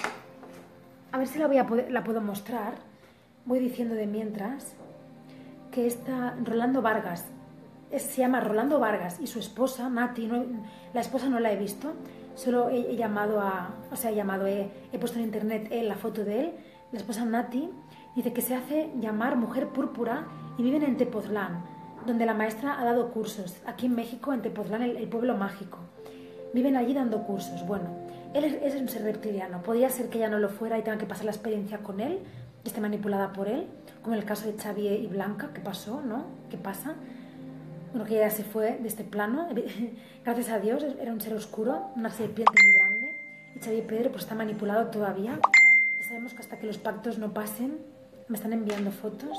A: A ver si la, voy a poder, la puedo mostrar. Voy diciendo de mientras que está Rolando Vargas. Es, se llama Rolando Vargas y su esposa, Nati, no, la esposa no la he visto, solo he, he llamado a, o sea, he llamado, he, he puesto en internet eh, la foto de él. La esposa Nati dice que se hace llamar Mujer Púrpura y viven en Tepoztlán, donde la maestra ha dado cursos. Aquí en México, en Tepoztlán, el, el pueblo mágico. Viven allí dando cursos. Bueno, él es, es un ser reptiliano. Podría ser que ella no lo fuera y tenga que pasar la experiencia con él y esté manipulada por él, como en el caso de Xavier y Blanca, que pasó, ¿no? ¿Qué pasa? Bueno, que ella se fue de este plano. Gracias a Dios, era un ser oscuro, una serpiente muy grande. Y Xavier Pedro pues está manipulado todavía. Ya sabemos que hasta que los pactos no pasen, me están enviando fotos.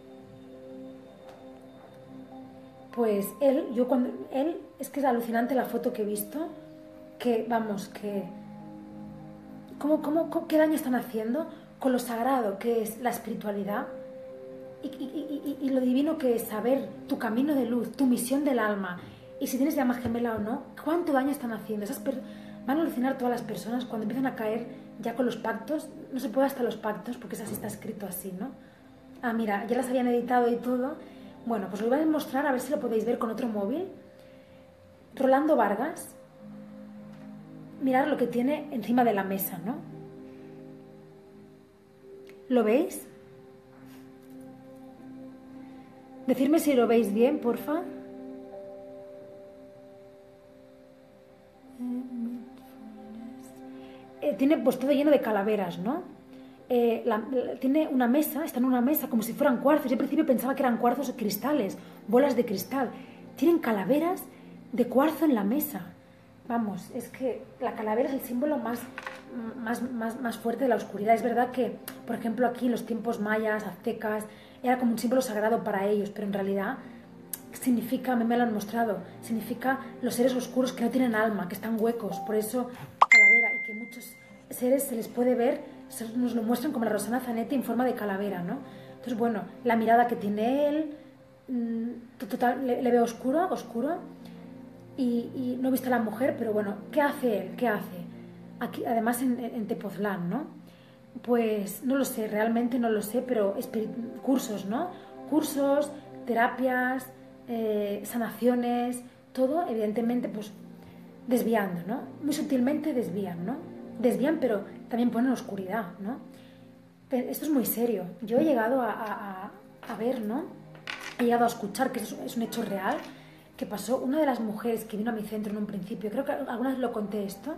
A: Pues él, yo cuando, él, es que es alucinante la foto que he visto, que, vamos, que, ¿cómo, cómo, cómo, qué daño están haciendo con lo sagrado que es la espiritualidad y, y, y, y lo divino que es saber tu camino de luz, tu misión del alma, y si tienes llama gemela o no, cuánto daño están haciendo. Esas per- van a alucinar todas las personas cuando empiezan a caer ya con los pactos, no se puede hasta los pactos, porque es así, está escrito así, ¿no? Ah, mira, ya las habían editado y todo. Bueno, pues os voy a mostrar, a ver si lo podéis ver con otro móvil. Rolando Vargas, mirad lo que tiene encima de la mesa, ¿no? ¿Lo veis? Decidme si lo veis bien, porfa. Eh, tiene pues todo lleno de calaveras, ¿no? Eh, la, la, tiene una mesa, está en una mesa como si fueran cuarzos. Yo al principio pensaba que eran cuarzos o cristales, bolas de cristal. Tienen calaveras de cuarzo en la mesa. Vamos, es que la calavera es el símbolo más, más, más, más fuerte de la oscuridad. Es verdad que, por ejemplo, aquí en los tiempos mayas, aztecas, era como un símbolo sagrado para ellos, pero en realidad significa, a mí me lo han mostrado, significa los seres oscuros que no tienen alma, que están huecos. Por eso calavera, y que muchos seres se les puede ver, nos lo muestran como la Rosana Zanetti en forma de calavera, ¿no? Entonces, bueno, la mirada que tiene él, total, le, le veo oscuro, oscuro, y, y no he visto a la mujer, pero bueno, ¿qué hace él? ¿Qué hace? Aquí, además en, en Tepoztlán, ¿no? Pues no lo sé, realmente no lo sé, pero cursos, ¿no? Cursos, terapias, eh, sanaciones, todo, evidentemente, pues desviando, ¿no? Muy sutilmente desvían, ¿no? Desvían, pero también ponen oscuridad, ¿no? Pero esto es muy serio. Yo he llegado a, a, a ver, ¿no? He llegado a escuchar que es, es un hecho real, que pasó una de las mujeres que vino a mi centro en un principio, creo que alguna vez lo conté esto,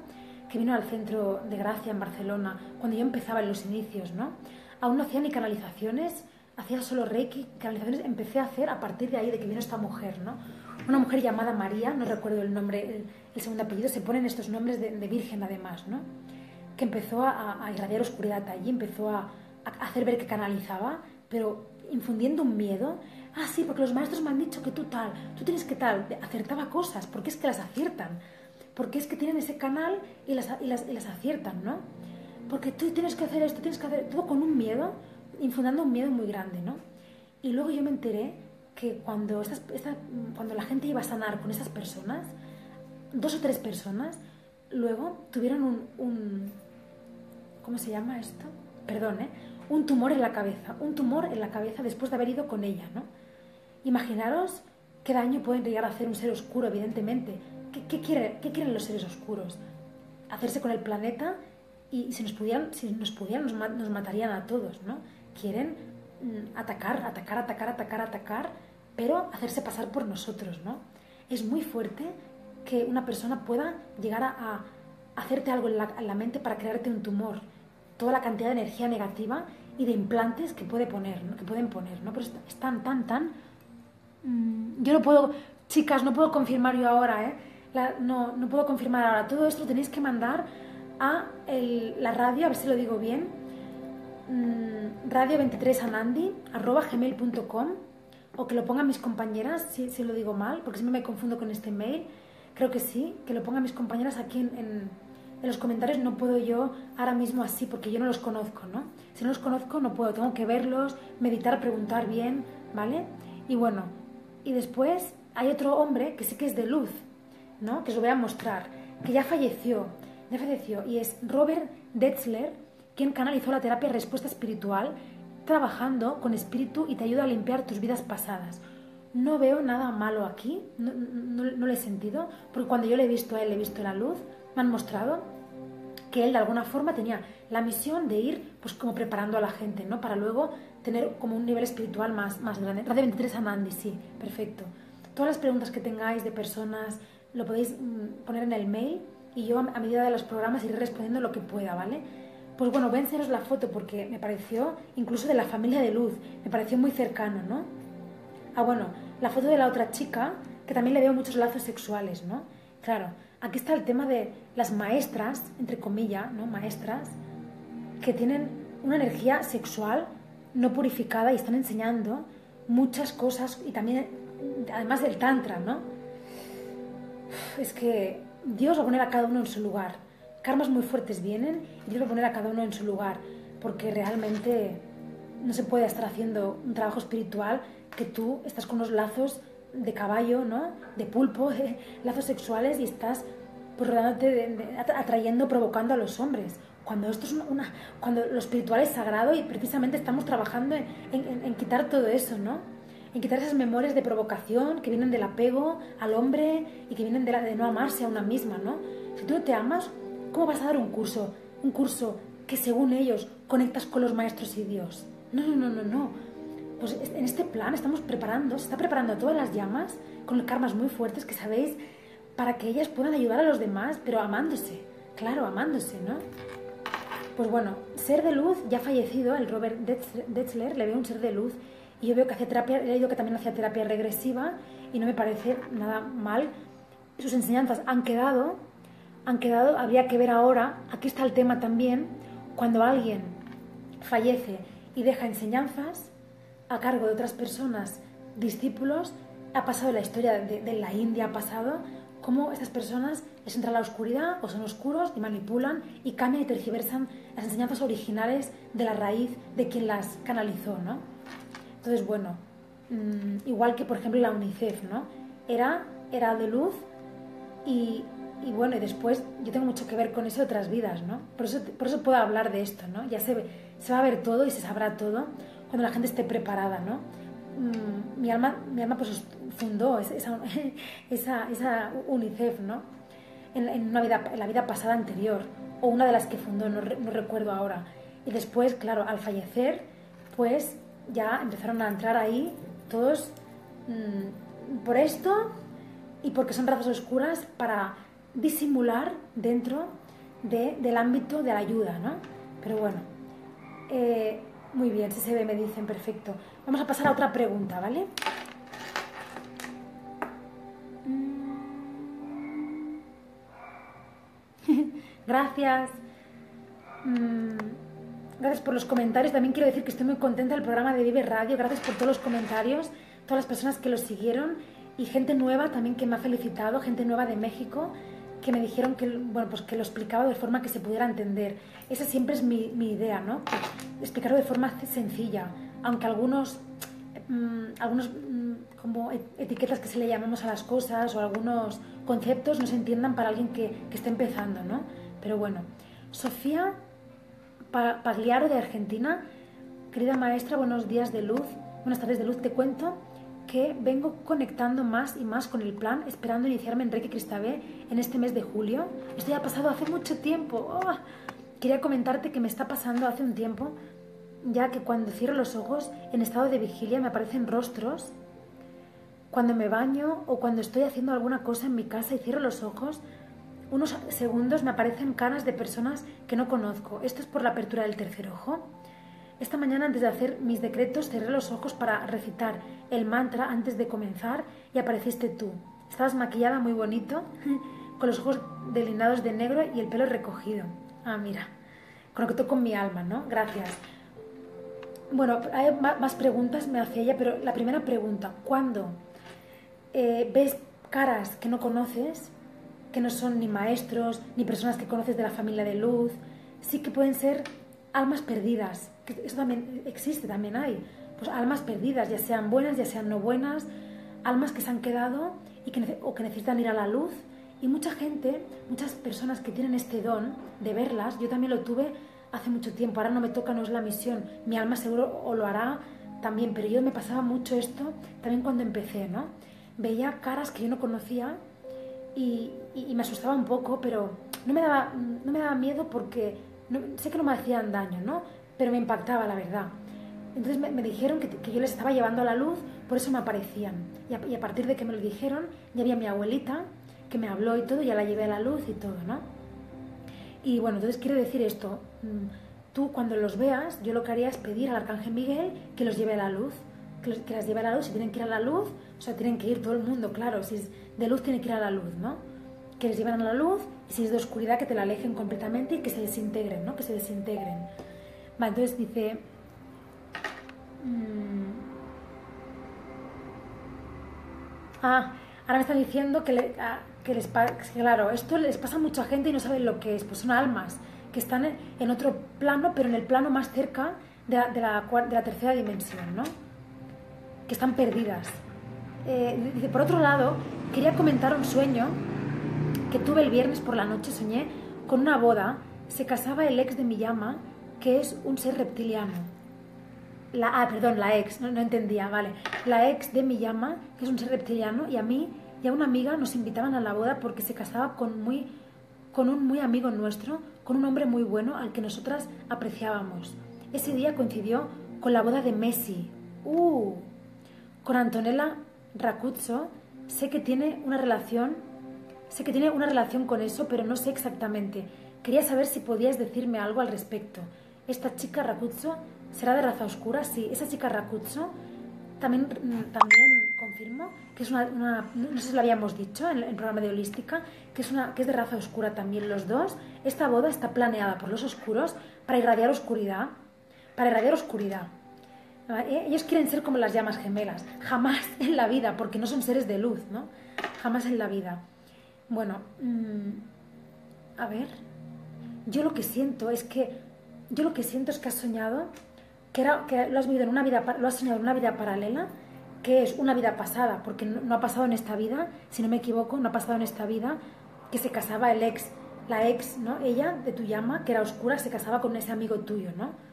A: que vino al Centro de Gracia en Barcelona, cuando yo empezaba en los inicios, ¿no? Aún no hacía ni canalizaciones, hacía solo Reiki, canalizaciones empecé a hacer a partir de ahí, de que vino esta mujer, ¿no? Una mujer llamada María, no recuerdo el nombre, el, el segundo apellido, se ponen estos nombres de, de virgen además, ¿no? Que empezó a, a irradiar oscuridad allí, empezó a, a hacer ver que canalizaba, pero infundiendo un miedo. Ah, sí, porque los maestros me han dicho que tú tal, tú tienes que tal, acertaba cosas, porque es que las aciertan, porque es que tienen ese canal y las, y las, y las aciertan, ¿no? Porque tú tienes que hacer esto, tienes que hacer todo con un miedo, infundando un miedo muy grande, ¿no? Y luego yo me enteré que cuando, estas, esta, cuando la gente iba a sanar con esas personas, dos o tres personas, luego tuvieron un, un ¿cómo se llama esto? Perdón, ¿eh? Un tumor en la cabeza, un tumor en la cabeza después de haber ido con ella, ¿no? Imaginaros qué daño pueden llegar a hacer un ser oscuro, evidentemente. ¿Qué, qué, quiere, qué quieren los seres oscuros? Hacerse con el planeta y si nos pudieran, si nos, pudieran nos, nos matarían a todos, ¿no? Quieren mm, atacar, atacar, atacar, atacar, atacar, pero hacerse pasar por nosotros, ¿no? Es muy fuerte que una persona pueda llegar a, a hacerte algo en la, en la mente para crearte un tumor, toda la cantidad de energía negativa y de implantes que puede poner, ¿no? Que pueden poner, ¿no? Pero es, es tan, tan, tan... Mmm, yo no puedo, chicas, no puedo confirmar yo ahora, ¿eh? La, no, no puedo confirmar ahora. Todo esto lo tenéis que mandar a el, la radio, a ver si lo digo bien, mmm, radio veintitrés anandi arroba gmail punto com, o que lo pongan mis compañeras, si, si lo digo mal, porque siempre me confundo con este mail. Creo que sí, que lo pongan mis compañeras aquí en, en, en los comentarios. No puedo yo ahora mismo así, porque yo no los conozco, ¿no? Si no los conozco no puedo, tengo que verlos, meditar, preguntar bien, ¿vale? Y bueno, y después hay otro hombre que sí que es de luz, ¿no? Que os lo voy a mostrar, que ya falleció, ya falleció, y es Robert Detzler, quien canalizó la terapia respuesta espiritual, trabajando con espíritu y te ayuda a limpiar tus vidas pasadas. No veo nada malo aquí, no, no, no lo he sentido, porque cuando yo le he visto a él, le he visto la luz, me han mostrado que él de alguna forma tenía la misión de ir pues como preparando a la gente, ¿no? Para luego tener como un nivel espiritual más, más grande. Radio veintitrés Anandi, sí, perfecto. Todas las preguntas que tengáis de personas lo podéis mmm, poner en el mail y yo a medida de los programas iré respondiendo lo que pueda, ¿vale? Pues bueno, voy a enseñaros la foto porque me pareció, incluso de la familia de Luz, me pareció muy cercano, ¿no? Ah, bueno, la foto de la otra chica, que también le veo muchos lazos sexuales, ¿no? Claro, aquí está el tema de las maestras, entre comillas, ¿no? Maestras, que tienen una energía sexual no purificada y están enseñando muchas cosas y también, además del tantra, ¿no? Es que Dios va a poner a cada uno en su lugar. Karmas muy fuertes vienen y Dios va a poner a cada uno en su lugar, porque realmente no se puede estar haciendo un trabajo espiritual que tú estás con unos lazos de caballo, ¿no? De pulpo, de lazos sexuales y estás pues rodándote, de, de, atrayendo, provocando a los hombres. Cuando esto es una, una, cuando lo espiritual es sagrado y precisamente estamos trabajando en, en, en quitar todo eso, ¿no? En quitar esas memorias de provocación que vienen del apego al hombre y que vienen de, la, de no amarse a una misma, ¿no? Si tú no te amas, ¿cómo vas a dar un curso? Un curso que según ellos conectas con los maestros y Dios. No, no, no, no, no. Pues en este plan estamos preparando, se está preparando a todas las llamas con karmas muy fuertes que sabéis para que ellas puedan ayudar a los demás, pero amándose, claro, amándose, ¿no? Pues bueno, ser de luz, ya fallecido, el Robert Detzler, le veo un ser de luz y yo veo que hacía terapia, he leído que también hacía terapia regresiva y no me parece nada mal. Sus enseñanzas han quedado, han quedado, habría que ver ahora, aquí está el tema también, cuando alguien fallece y deja enseñanzas a cargo de otras personas, discípulos, ha pasado la historia de, de la India, ha pasado cómo estas personas les entra la oscuridad o son oscuros y manipulan y cambian y tergiversan las enseñanzas originales de la raíz de quien las canalizó, ¿no? Entonces, bueno, mmm, igual que por ejemplo la UNICEF, ¿no? Era, era de luz y, y bueno, y después yo tengo mucho que ver con eso de otras vidas, ¿no? Por eso, por eso puedo hablar de esto, ¿no? Ya se, se va a ver todo y se sabrá todo cuando la gente esté preparada, ¿no? Mm, mi alma, mi alma pues fundó esa, esa, esa UNICEF, ¿no? En, en, una vida, en la vida pasada anterior, o una de las que fundó, no, no recuerdo ahora. Y después, claro, al fallecer, pues ya empezaron a entrar ahí todos mmm, por esto y porque son razas oscuras para disimular dentro de, del ámbito de la ayuda, ¿no? Pero bueno, eh, muy bien, si se ve, me dicen, perfecto. Vamos a pasar a otra pregunta, ¿vale? Gracias. Mm, gracias por los comentarios. También quiero decir que estoy muy contenta del programa de Vive Radio. Gracias por todos los comentarios, todas las personas que lo siguieron y gente nueva también que me ha felicitado, gente nueva de México que me dijeron que, bueno, pues que lo explicaba de forma que se pudiera entender. Esa siempre es mi, mi idea, ¿no? Explicarlo de forma sencilla, aunque algunos, mmm, algunos mmm, como etiquetas que se le llamamos a las cosas o algunos conceptos no se entiendan para alguien que, que esté empezando, ¿no? Pero bueno, Sofía Pagliaro de Argentina, querida maestra, buenos días de luz, buenas tardes de luz, te cuento que vengo conectando más y más con el plan, esperando iniciarme en Reiki Cristabé en este mes de julio. Esto ya ha pasado hace mucho tiempo. Oh, quería comentarte que me está pasando hace un tiempo, ya que cuando cierro los ojos en estado de vigilia me aparecen rostros. Cuando me baño o cuando estoy haciendo alguna cosa en mi casa y cierro los ojos, unos segundos me aparecen caras de personas que no conozco. Esto es por la apertura del tercer ojo. Esta mañana, antes de hacer mis decretos, cerré los ojos para recitar el mantra antes de comenzar y apareciste tú. Estabas maquillada muy bonito, con los ojos delineados de negro y el pelo recogido. Ah, mira, conectó con mi alma, ¿no? Gracias. Bueno, hay más preguntas, me hacía ella, pero la primera pregunta, ¿cuándo eh, ves caras que no conoces, que no son ni maestros, ni personas que conoces de la familia de luz? Sí que pueden ser almas perdidas, que eso también existe, también hay, pues almas perdidas, ya sean buenas, ya sean no buenas, almas que se han quedado y que, o que necesitan ir a la luz. Y mucha gente, muchas personas que tienen este don de verlas, yo también lo tuve hace mucho tiempo, ahora no me toca, no es la misión, mi alma seguro o lo hará también, pero yo me pasaba mucho esto también cuando empecé, ¿no? Veía caras que yo no conocía y, y, y me asustaba un poco, pero no me daba, no me daba miedo porque no, sé que no me hacían daño, ¿no? Pero me impactaba, la verdad. Entonces me, me dijeron que, que yo les estaba llevando a la luz, por eso me aparecían. Y a, y a partir de que me lo dijeron, ya había mi abuelita que me habló y todo, ya la llevé a la luz y todo, ¿no? Y bueno, entonces quiero decir esto, tú cuando los veas, yo lo que haría es pedir al Arcángel Miguel que los lleve a la luz, que, los, que las lleve a la luz, si tienen que ir a la luz, o sea, tienen que ir todo el mundo, claro, si es de luz tiene que ir a la luz, ¿no? Que les lleven a la luz, y si es de oscuridad que te la alejen completamente y que se desintegren, ¿no? Que se desintegren. Vale, entonces dice... Mmm, ah, ahora me están diciendo que, le, ah, que les pasa... Claro, esto les pasa a mucha gente y no saben lo que es. Pues son almas que están en, en otro plano, pero en el plano más cerca de la, de la, de la tercera dimensión, ¿no? Que están perdidas. Eh, dice, por otro lado, quería comentar un sueño que tuve el viernes por la noche. Soñé con una boda. Se casaba el ex de mi llama, que es un ser reptiliano. La, ah, perdón, la ex, no, no entendía, vale. La ex de mi llama, que es un ser reptiliano, y a mí y a una amiga nos invitaban a la boda porque se casaba con, muy, con un muy amigo nuestro, con un hombre muy bueno al que nosotras apreciábamos. Ese día coincidió con la boda de Messi. Uh, con Antonella Racuzzo. Sé que tiene una relación, sé que tiene una relación con eso, pero no sé exactamente. Quería saber si podías decirme algo al respecto. Esta chica Racuzzo será de raza oscura. Sí, esa chica Racuzzo también, también confirmo que es una, una, no sé si lo habíamos dicho en el programa de holística, que es, una, que es de raza oscura también los dos. Esta boda está planeada por los oscuros para irradiar oscuridad, para irradiar oscuridad. Ellos quieren ser como las llamas gemelas, jamás en la vida, porque no son seres de luz, ¿no? Jamás en la vida. Bueno, mmm, a ver, yo lo que siento es que, yo lo que siento es que has soñado, que, era, que lo has vivido en una vida, lo has soñado en una vida paralela, que es una vida pasada, porque no, no ha pasado en esta vida, si no me equivoco, no ha pasado en esta vida, que se casaba el ex, la ex, ¿no? Ella, de tu llama, que era oscura, se casaba con ese amigo tuyo, ¿no?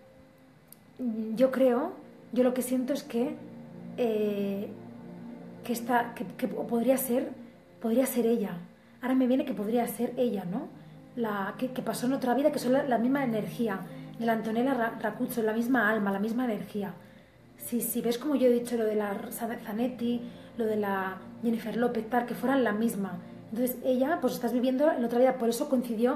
A: Yo creo, yo lo que siento es que, eh, que, está, que, que podría ser, podría ser ella. Ahora me viene que podría ser ella, ¿no? La, que, que pasó en otra vida, que son la, la misma energía de la Antonella Racuzzo, la misma alma, la misma energía. Si, si ves como yo he dicho lo de la Zanetti, lo de la Jennifer López, tal, que fueran la misma. Entonces ella, pues estás viviendo en otra vida, por eso coincidió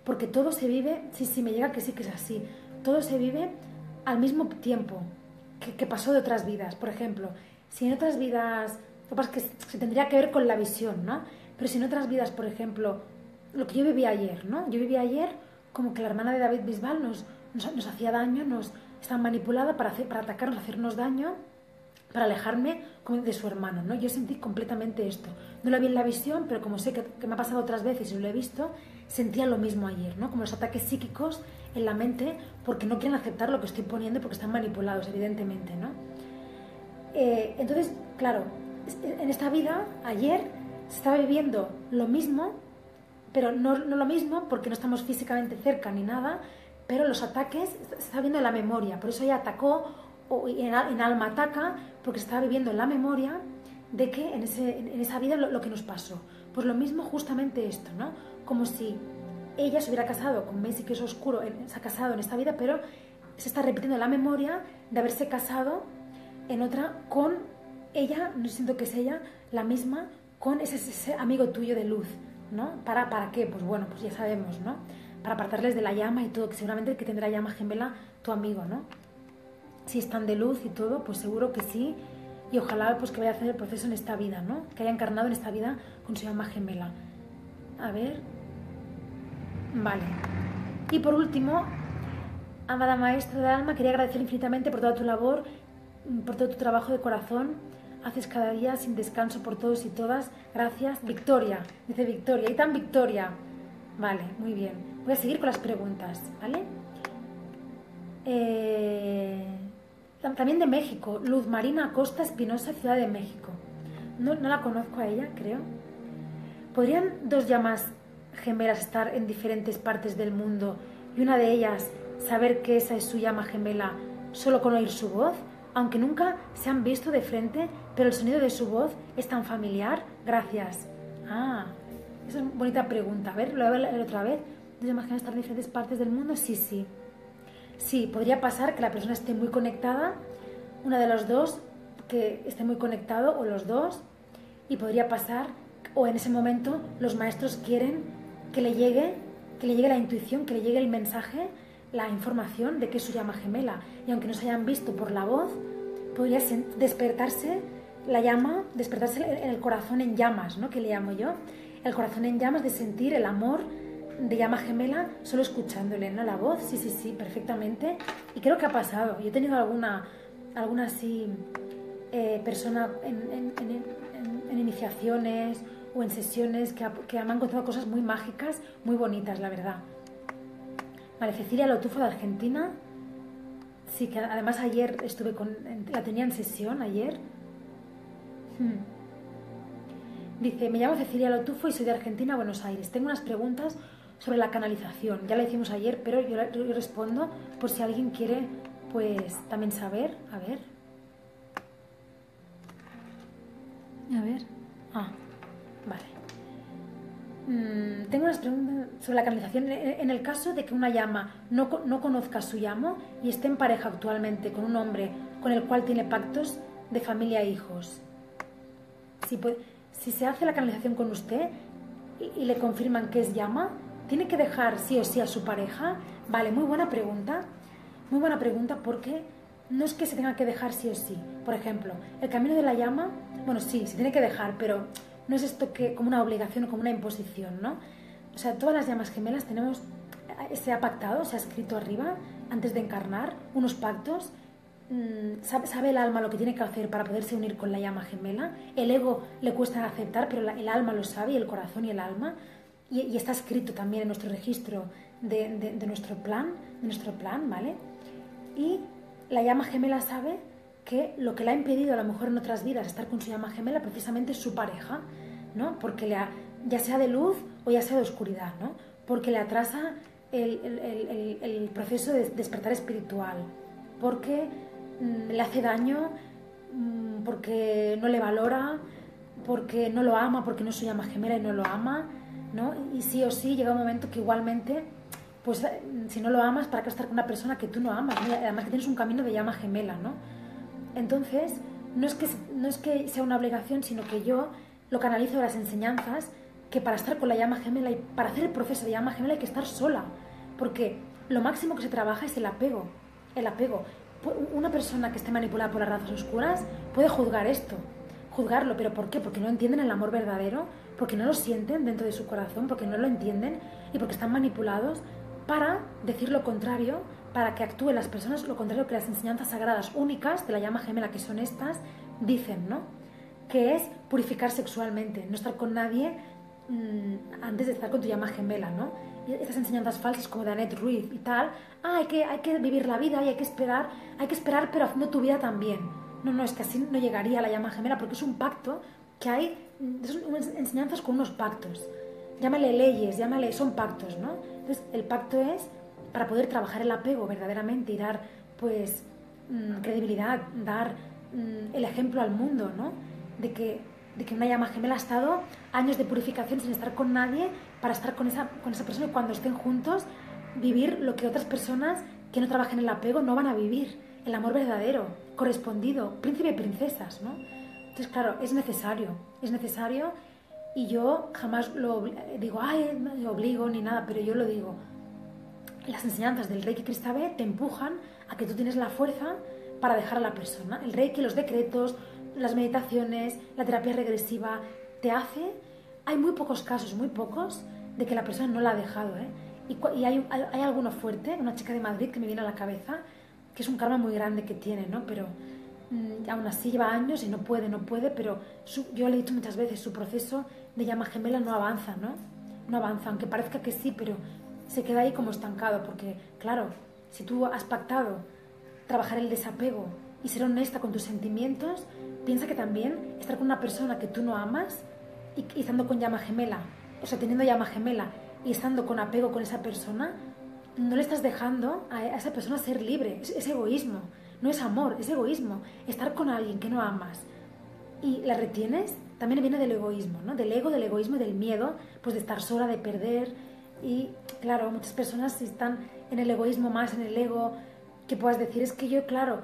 A: porque todo se vive, sí, sí, me llega que sí que es así, todo se vive al mismo tiempo que, que pasó de otras vidas. Por ejemplo, si en otras vidas, lo que pasa es que se tendría que ver con la visión, ¿no? Pero si en otras vidas, por ejemplo, lo que yo viví ayer, ¿no? Yo viví ayer como que la hermana de David Bisbal nos, nos, nos hacía daño, nos estaba manipulada para, hacer, para atacarnos, hacernos daño, para alejarme de su hermano, ¿no? Yo sentí completamente esto. No lo vi en la visión, pero como sé que, que me ha pasado otras veces y lo he visto, sentía lo mismo ayer, ¿no? Como los ataques psíquicos en la mente porque no quieren aceptar lo que estoy poniendo porque están manipulados, evidentemente, ¿no? Eh, entonces, claro, en esta vida, ayer, se estaba viviendo lo mismo, pero no, no lo mismo porque no estamos físicamente cerca ni nada, pero los ataques se está viendo en la memoria, por eso ella atacó, o en, en alma ataca, porque se estaba viviendo en la memoria de que en, ese, en esa vida lo, lo que nos pasó. Pues lo mismo justamente esto, ¿no? Como si ella se hubiera casado con Messi, que es oscuro, se ha casado en esta vida, pero se está repitiendo la memoria de haberse casado en otra con ella, no siento que es ella, la misma, con ese, ese amigo tuyo de luz, ¿no? ¿Para, ¿Para qué? Pues bueno, pues ya sabemos, ¿no? Para apartarles de la llama y todo, que seguramente el que tendrá llama gemela tu amigo, ¿no? Si están de luz y todo, pues seguro que sí, y ojalá pues que vaya a hacer el proceso en esta vida, ¿no? Que haya encarnado en esta vida con su llama gemela. A ver... Vale. Y por último, amada maestra del alma, quería agradecer infinitamente por toda tu labor, por todo tu trabajo de corazón. Haces cada día sin descanso por todos y todas. Gracias. Victoria, dice Victoria. Y tan Victoria. Vale, muy bien. Voy a seguir con las preguntas, ¿vale? Eh... También de México. Luz Marina Acosta Espinosa, Ciudad de México. No, no la conozco a ella, creo. ¿Podrían dos llamas gemelas estar en diferentes partes del mundo y una de ellas saber que esa es su llama gemela solo con oír su voz, aunque nunca se han visto de frente, pero el sonido de su voz es tan familiar? Gracias. Ah, esa es una bonita pregunta. A ver, lo voy a ver otra vez. ¿Dos llamas gemelas estar en diferentes partes del mundo? Sí, sí. Sí, podría pasar que la persona esté muy conectada, una de los dos que esté muy conectado o los dos, y podría pasar, o en ese momento los maestros quieren que le llegue, que le llegue la intuición, que le llegue el mensaje, la información de que es su llama gemela. Y aunque no se hayan visto por la voz, podría despertarse la llama, despertarse en el corazón en llamas, ¿no? Que le llamo yo. El corazón en llamas de sentir el amor de llama gemela solo escuchándole, ¿no? La voz, sí, sí, sí, perfectamente. Y creo que ha pasado. Yo he tenido alguna, alguna así, eh, persona en, en, en, en, en iniciaciones o en sesiones que, ha, que me han contado cosas muy mágicas, muy bonitas, la verdad. Vale, Cecilia Lotufo de Argentina. Sí, que además ayer estuve con... La tenía en sesión ayer. Hmm. Dice, me llamo Cecilia Lotufo y soy de Argentina, Buenos Aires. Tengo unas preguntas sobre la canalización. Ya la hicimos ayer, pero yo, yo respondo por si alguien quiere, pues, también saber. A ver. A ver. Ah, vale. Mm, tengo unas preguntas sobre la canalización. En el caso de que una llama no, no conozca su llamo y esté en pareja actualmente con un hombre con el cual tiene pactos de familia e hijos. Si, puede, si se hace la canalización con usted y, y le confirman que es llama, ¿tiene que dejar sí o sí a su pareja? Vale, muy buena pregunta. Muy buena pregunta porque no es que se tenga que dejar sí o sí. Por ejemplo, el camino de la llama, bueno, sí, se tiene que dejar, pero no es esto que como una obligación o como una imposición, ¿no? O sea, todas las llamas gemelas tenemos, se ha pactado, se ha escrito arriba, antes de encarnar, unos pactos. Sabe, sabe el alma lo que tiene que hacer para poderse unir con la llama gemela. El ego le cuesta aceptar, pero la, el alma lo sabe, y el corazón y el alma. Y, y está escrito también en nuestro registro de, de, de nuestro plan, de nuestro plan, ¿vale? Y la llama gemela sabe que lo que le ha impedido a lo mejor en otras vidas estar con su llama gemela precisamente es su pareja, ¿no? Porque le ha, ya sea de luz o ya sea de oscuridad, ¿no? Porque le atrasa el, el, el, el proceso de despertar espiritual, porque mmm, le hace daño, mmm, porque no le valora, porque no lo ama, porque no es su llama gemela y no lo ama, ¿no? Y sí o sí llega un momento que igualmente, pues si no lo amas, ¿para qué estar con una persona que tú no amas, ¿no? Además que tienes un camino de llama gemela, ¿no? Entonces, no es que, no es que sea una obligación, sino que yo lo canalizo de las enseñanzas que para estar con la llama gemela y para hacer el proceso de llama gemela hay que estar sola, porque lo máximo que se trabaja es el apego, el apego. Una persona que esté manipulada por las razas oscuras puede juzgar esto, juzgarlo, ¿pero por qué? Porque no entienden el amor verdadero, porque no lo sienten dentro de su corazón, porque no lo entienden y porque están manipulados para decir lo contrario, para que actúen las personas lo contrario que las enseñanzas sagradas únicas de la llama gemela, que son estas, dicen, ¿no? Que es purificar sexualmente, no estar con nadie mmm, antes de estar con tu llama gemela, ¿no? Y estas enseñanzas falsas como de Annette Ruiz y tal, ah, hay que, hay que vivir la vida y hay que esperar, hay que esperar pero haciendo tu vida también. No, no, es que así no llegaría a la llama gemela porque es un pacto que hay, son unas enseñanzas con unos pactos. Llámale leyes, llámale, son pactos, ¿no? Entonces, el pacto es para poder trabajar el apego verdaderamente y dar, pues, mmm, credibilidad, dar mmm, el ejemplo al mundo, ¿no? De que, de que una llama gemela ha estado años de purificación sin estar con nadie para estar con esa, con esa persona y cuando estén juntos vivir lo que otras personas que no trabajen el apego no van a vivir, el amor verdadero, correspondido, príncipe y princesas, ¿no? Entonces, claro, es necesario, es necesario y yo jamás lo digo, ay, no lo obligo ni nada, pero yo lo digo. Las enseñanzas del Reiki Cristabé te empujan a que tú tienes la fuerza para dejar a la persona. El Reiki, los decretos, las meditaciones, la terapia regresiva, te hace... Hay muy pocos casos, muy pocos, de que la persona no la ha dejado, ¿eh? Y, y hay, hay, hay alguno fuerte, una chica de Madrid que me viene a la cabeza, que es un karma muy grande que tiene, ¿no? Pero mmm, aún así lleva años y no puede, no puede, pero su, yo le he dicho muchas veces, su proceso de llama gemela no avanza, ¿no? No avanza, aunque parezca que sí, pero se queda ahí como estancado, porque, claro, si tú has pactado trabajar el desapego y ser honesta con tus sentimientos, piensa que también estar con una persona que tú no amas y, y estando con llama gemela, o sea, teniendo llama gemela y estando con apego con esa persona, no le estás dejando a esa persona ser libre. Es, es egoísmo, no es amor, es egoísmo. Estar con alguien que no amas y la retienes también viene del egoísmo, ¿no? Del ego, del egoísmo y del miedo, pues de estar sola, de perder. Y claro, muchas personas están en el egoísmo más, en el ego, que puedas decir, es que yo, claro,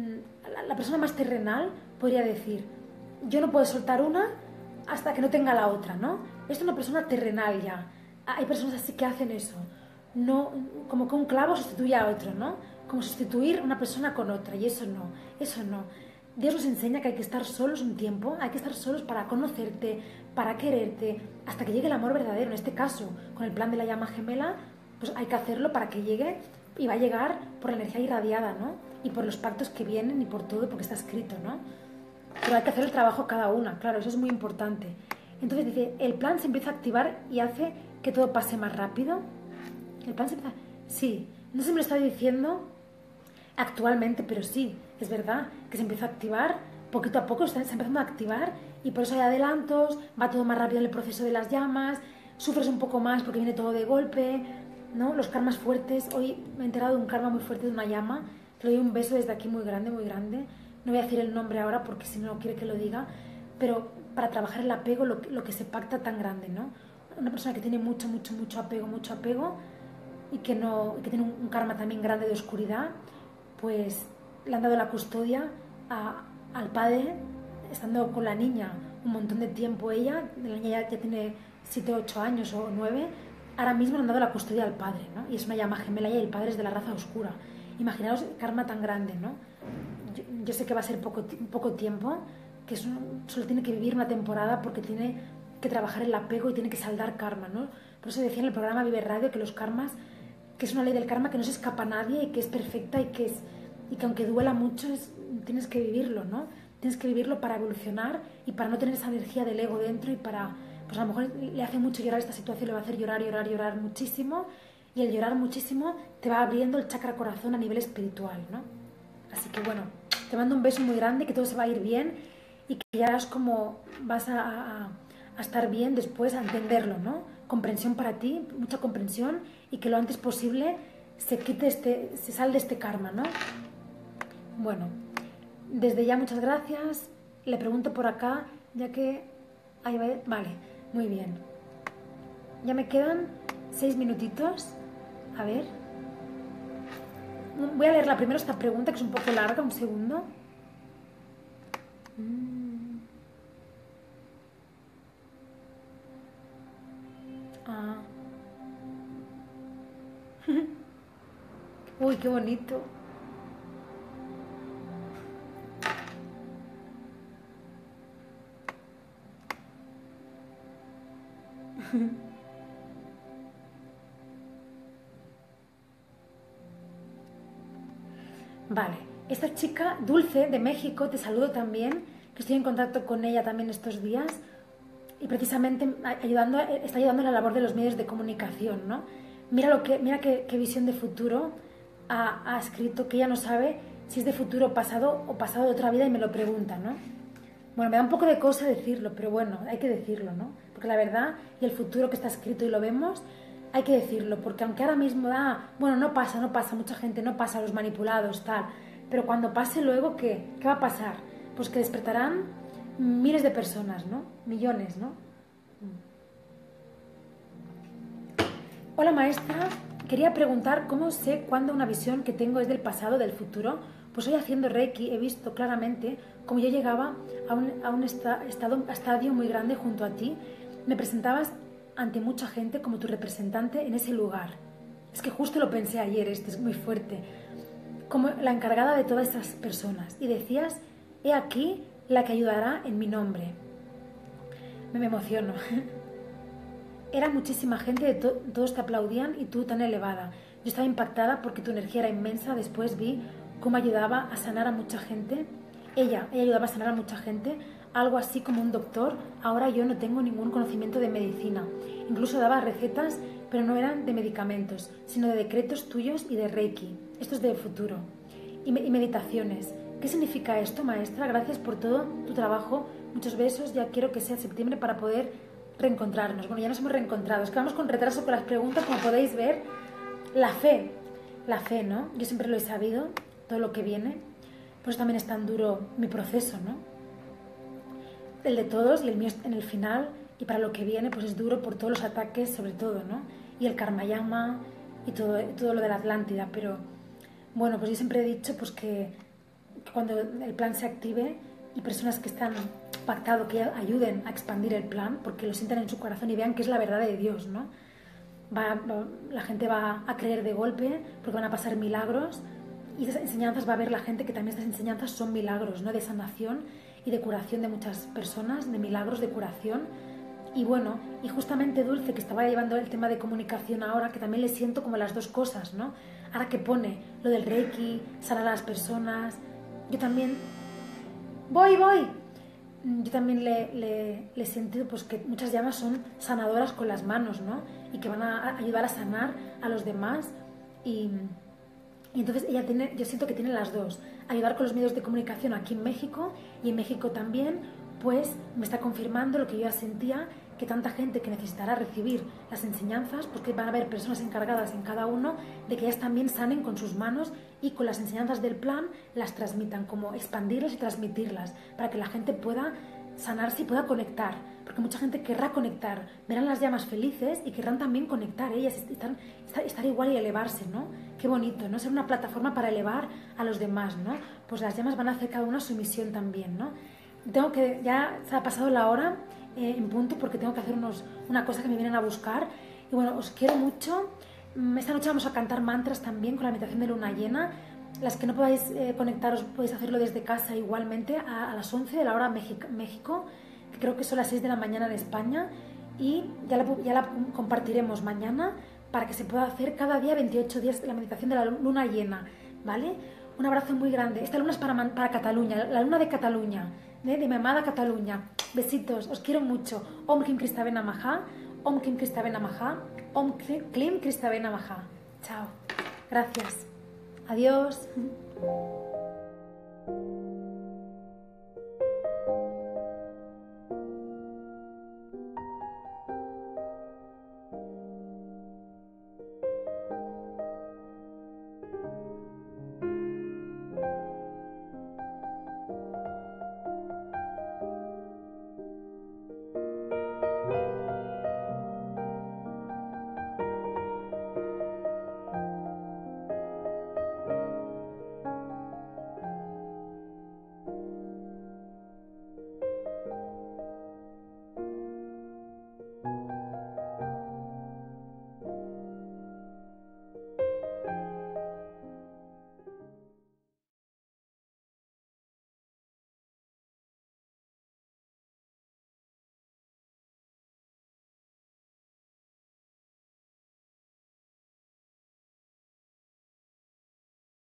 A: la, la persona más terrenal podría decir, yo no puedo soltar una hasta que no tenga la otra, ¿no? Es una persona terrenal ya. Hay personas así que hacen eso. No, como que un clavo sustituye a otro, ¿no? Como sustituir una persona con otra, y eso no, eso no. Dios nos enseña que hay que estar solos un tiempo, hay que estar solos para conocerte, para quererte, hasta que llegue el amor verdadero. En este caso, con el plan de la llama gemela, pues hay que hacerlo para que llegue, y va a llegar por la energía irradiada, ¿no? Y por los pactos que vienen y por todo, porque está escrito, ¿no? Pero hay que hacer el trabajo cada una, claro, eso es muy importante. Entonces dice, el plan se empieza a activar y hace que todo pase más rápido. El plan se empieza... Sí, no se me lo está diciendo actualmente, pero sí, es verdad que se empieza a activar, poquito a poco se está empezando a activar y por eso hay adelantos, va todo más rápido en el proceso de las llamas, sufres un poco más porque viene todo de golpe, ¿no? Los karmas fuertes, hoy me he enterado de un karma muy fuerte de una llama, te le doy un beso desde aquí muy grande, muy grande, no voy a decir el nombre ahora porque si no quiere que lo diga, pero para trabajar el apego, lo, lo que se pacta tan grande, ¿no? Una persona que tiene mucho, mucho, mucho apego, mucho apego y que, no, que tiene un, un karma también grande de oscuridad, pues le han dado la custodia a, al padre, estando con la niña un montón de tiempo ella, la niña ya, ya tiene siete, ocho años o nueve, ahora mismo le han dado la custodia al padre, ¿no? Y es una llama gemela y el padre es de la raza oscura. Imaginaos el karma tan grande, ¿no? Yo, yo sé que va a ser poco, poco tiempo, que es un, solo tiene que vivir una temporada porque tiene que trabajar el apego y tiene que saldar karma, ¿no? Por eso decía en el programa Vive Radio que los karmas, que es una ley del karma que no se escapa a nadie y que es perfecta y que, es, y que aunque duela mucho es, tienes que vivirlo, ¿no? Tienes que vivirlo para evolucionar y para no tener esa energía del ego dentro y para, pues a lo mejor le hace mucho llorar esta situación, le va a hacer llorar, llorar, llorar muchísimo y el llorar muchísimo te va abriendo el chakra corazón a nivel espiritual, ¿no? Así que bueno, te mando un beso muy grande, que todo se va a ir bien y que ya es como vas a, a, a estar bien después, a entenderlo, ¿no? Comprensión para ti, mucha comprensión y que lo antes posible se quite este, se sal de este karma, ¿no? Bueno, desde ya muchas gracias. Le pregunto por acá, ya que... Ahí va, vale, muy bien. Ya me quedan seis minutitos. A ver. Voy a leer la primera esta pregunta, que es un poco larga, un segundo. Uy, qué bonito. Vale, esta chica Dulce de México, te saludo también, que estoy en contacto con ella también estos días y precisamente ayudando, está ayudando en la labor de los medios de comunicación, ¿no? Mira, lo que, mira qué, qué visión de futuro ha, ha escrito, que ella no sabe si es de futuro pasado o pasado de otra vida y me lo pregunta, ¿no? Bueno, me da un poco de cosa decirlo, pero bueno, hay que decirlo, ¿no? Porque la verdad y el futuro que está escrito y lo vemos, hay que decirlo, porque aunque ahora mismo da, bueno, no pasa, no pasa, mucha gente no pasa, los manipulados, tal, pero cuando pase luego, ¿qué? ¿Qué va a pasar? Pues que despertarán miles de personas, ¿no? Millones, ¿no? Hola maestra, quería preguntar cómo sé cuándo una visión que tengo es del pasado o del futuro. Pues hoy haciendo Reiki he visto claramente cómo yo llegaba a un, a un esta, estado, estadio muy grande junto a ti. Me presentabas ante mucha gente como tu representante en ese lugar. Es que justo lo pensé ayer, este es muy fuerte. Como la encargada de todas esas personas. Y decías, he aquí la que ayudará en mi nombre. Me, me emociono. Era muchísima gente, de to todos te aplaudían y tú tan elevada. Yo estaba impactada porque tu energía era inmensa. Después vi cómo ayudaba a sanar a mucha gente. Ella, ella ayudaba a sanar a mucha gente, algo así como un doctor. Ahora yo no tengo ningún conocimiento de medicina. Incluso daba recetas, pero no eran de medicamentos, sino de decretos tuyos y de Reiki. Esto es del futuro. Y, me y meditaciones. ¿Qué significa esto, maestra? Gracias por todo tu trabajo. Muchos besos. Ya quiero que sea septiembre para poder reencontrarnos. Bueno, ya nos hemos reencontrado. Es que vamos con retraso con las preguntas, como podéis ver. La fe. La fe, ¿no? Yo siempre lo he sabido, todo lo que viene. Por eso también es tan duro mi proceso, ¿no? El de todos y el mío en el final. Y para lo que viene, pues es duro por todos los ataques, sobre todo, ¿no? Y el Karmayama y todo, todo lo de la Atlántida. Pero, bueno, pues yo siempre he dicho pues que, que cuando el plan se active y personas que están pactado que ayuden a expandir el plan, porque lo sientan en su corazón y vean que es la verdad de Dios, ¿no? Va, va, la gente va a creer de golpe porque van a pasar milagros y esas enseñanzas va a ver la gente que también estas enseñanzas son milagros, ¿no? De sanación y de curación de muchas personas, de milagros de curación. Y bueno, y justamente Dulce, que estaba llevando el tema de comunicación ahora, que también le siento como las dos cosas, ¿no? Ahora que pone lo del Reiki, sanar a las personas, yo también... ¡Voy, voy! Yo también le, le, le he sentido pues, que muchas llamas son sanadoras con las manos, ¿no? Y que van a ayudar a sanar a los demás. Y, y entonces ella tiene, yo siento que tiene las dos. Ayudar con los medios de comunicación aquí en México y en México también, pues me está confirmando lo que yo ya sentía, que tanta gente que necesitará recibir las enseñanzas, porque van a haber personas encargadas en cada uno de que ellas también sanen con sus manos y con las enseñanzas del plan las transmitan, como expandirlas y transmitirlas, para que la gente pueda sanarse y pueda conectar, porque mucha gente querrá conectar, verán las llamas felices y querrán también conectar ellas, estar, estar, estar igual y elevarse, ¿no? Qué bonito, ¿no? Ser una plataforma para elevar a los demás, ¿no? Pues las llamas van a hacer cada una su misión también, ¿no? Tengo que, ya se ha pasado la hora eh, en punto porque tengo que hacer unos, una cosa que me vienen a buscar y bueno, os quiero mucho. Esta noche vamos a cantar mantras también con la meditación de luna llena. Las que no podáis eh, conectaros podéis hacerlo desde casa igualmente a, a las once de la hora México, México, que creo que son las seis de la mañana en España, y ya la, ya la compartiremos mañana para que se pueda hacer cada día veintiocho días de la meditación de la luna llena, ¿vale? Un abrazo muy grande. Esta luna es para, para Cataluña, la luna de Cataluña, ¿eh? De mi amada Cataluña. Besitos, os quiero mucho. Om Kim Kristabe Namaha, Om Kim Kristabe Namaha, Om Klim Kristabe Namaha. Chao. Gracias. Adiós.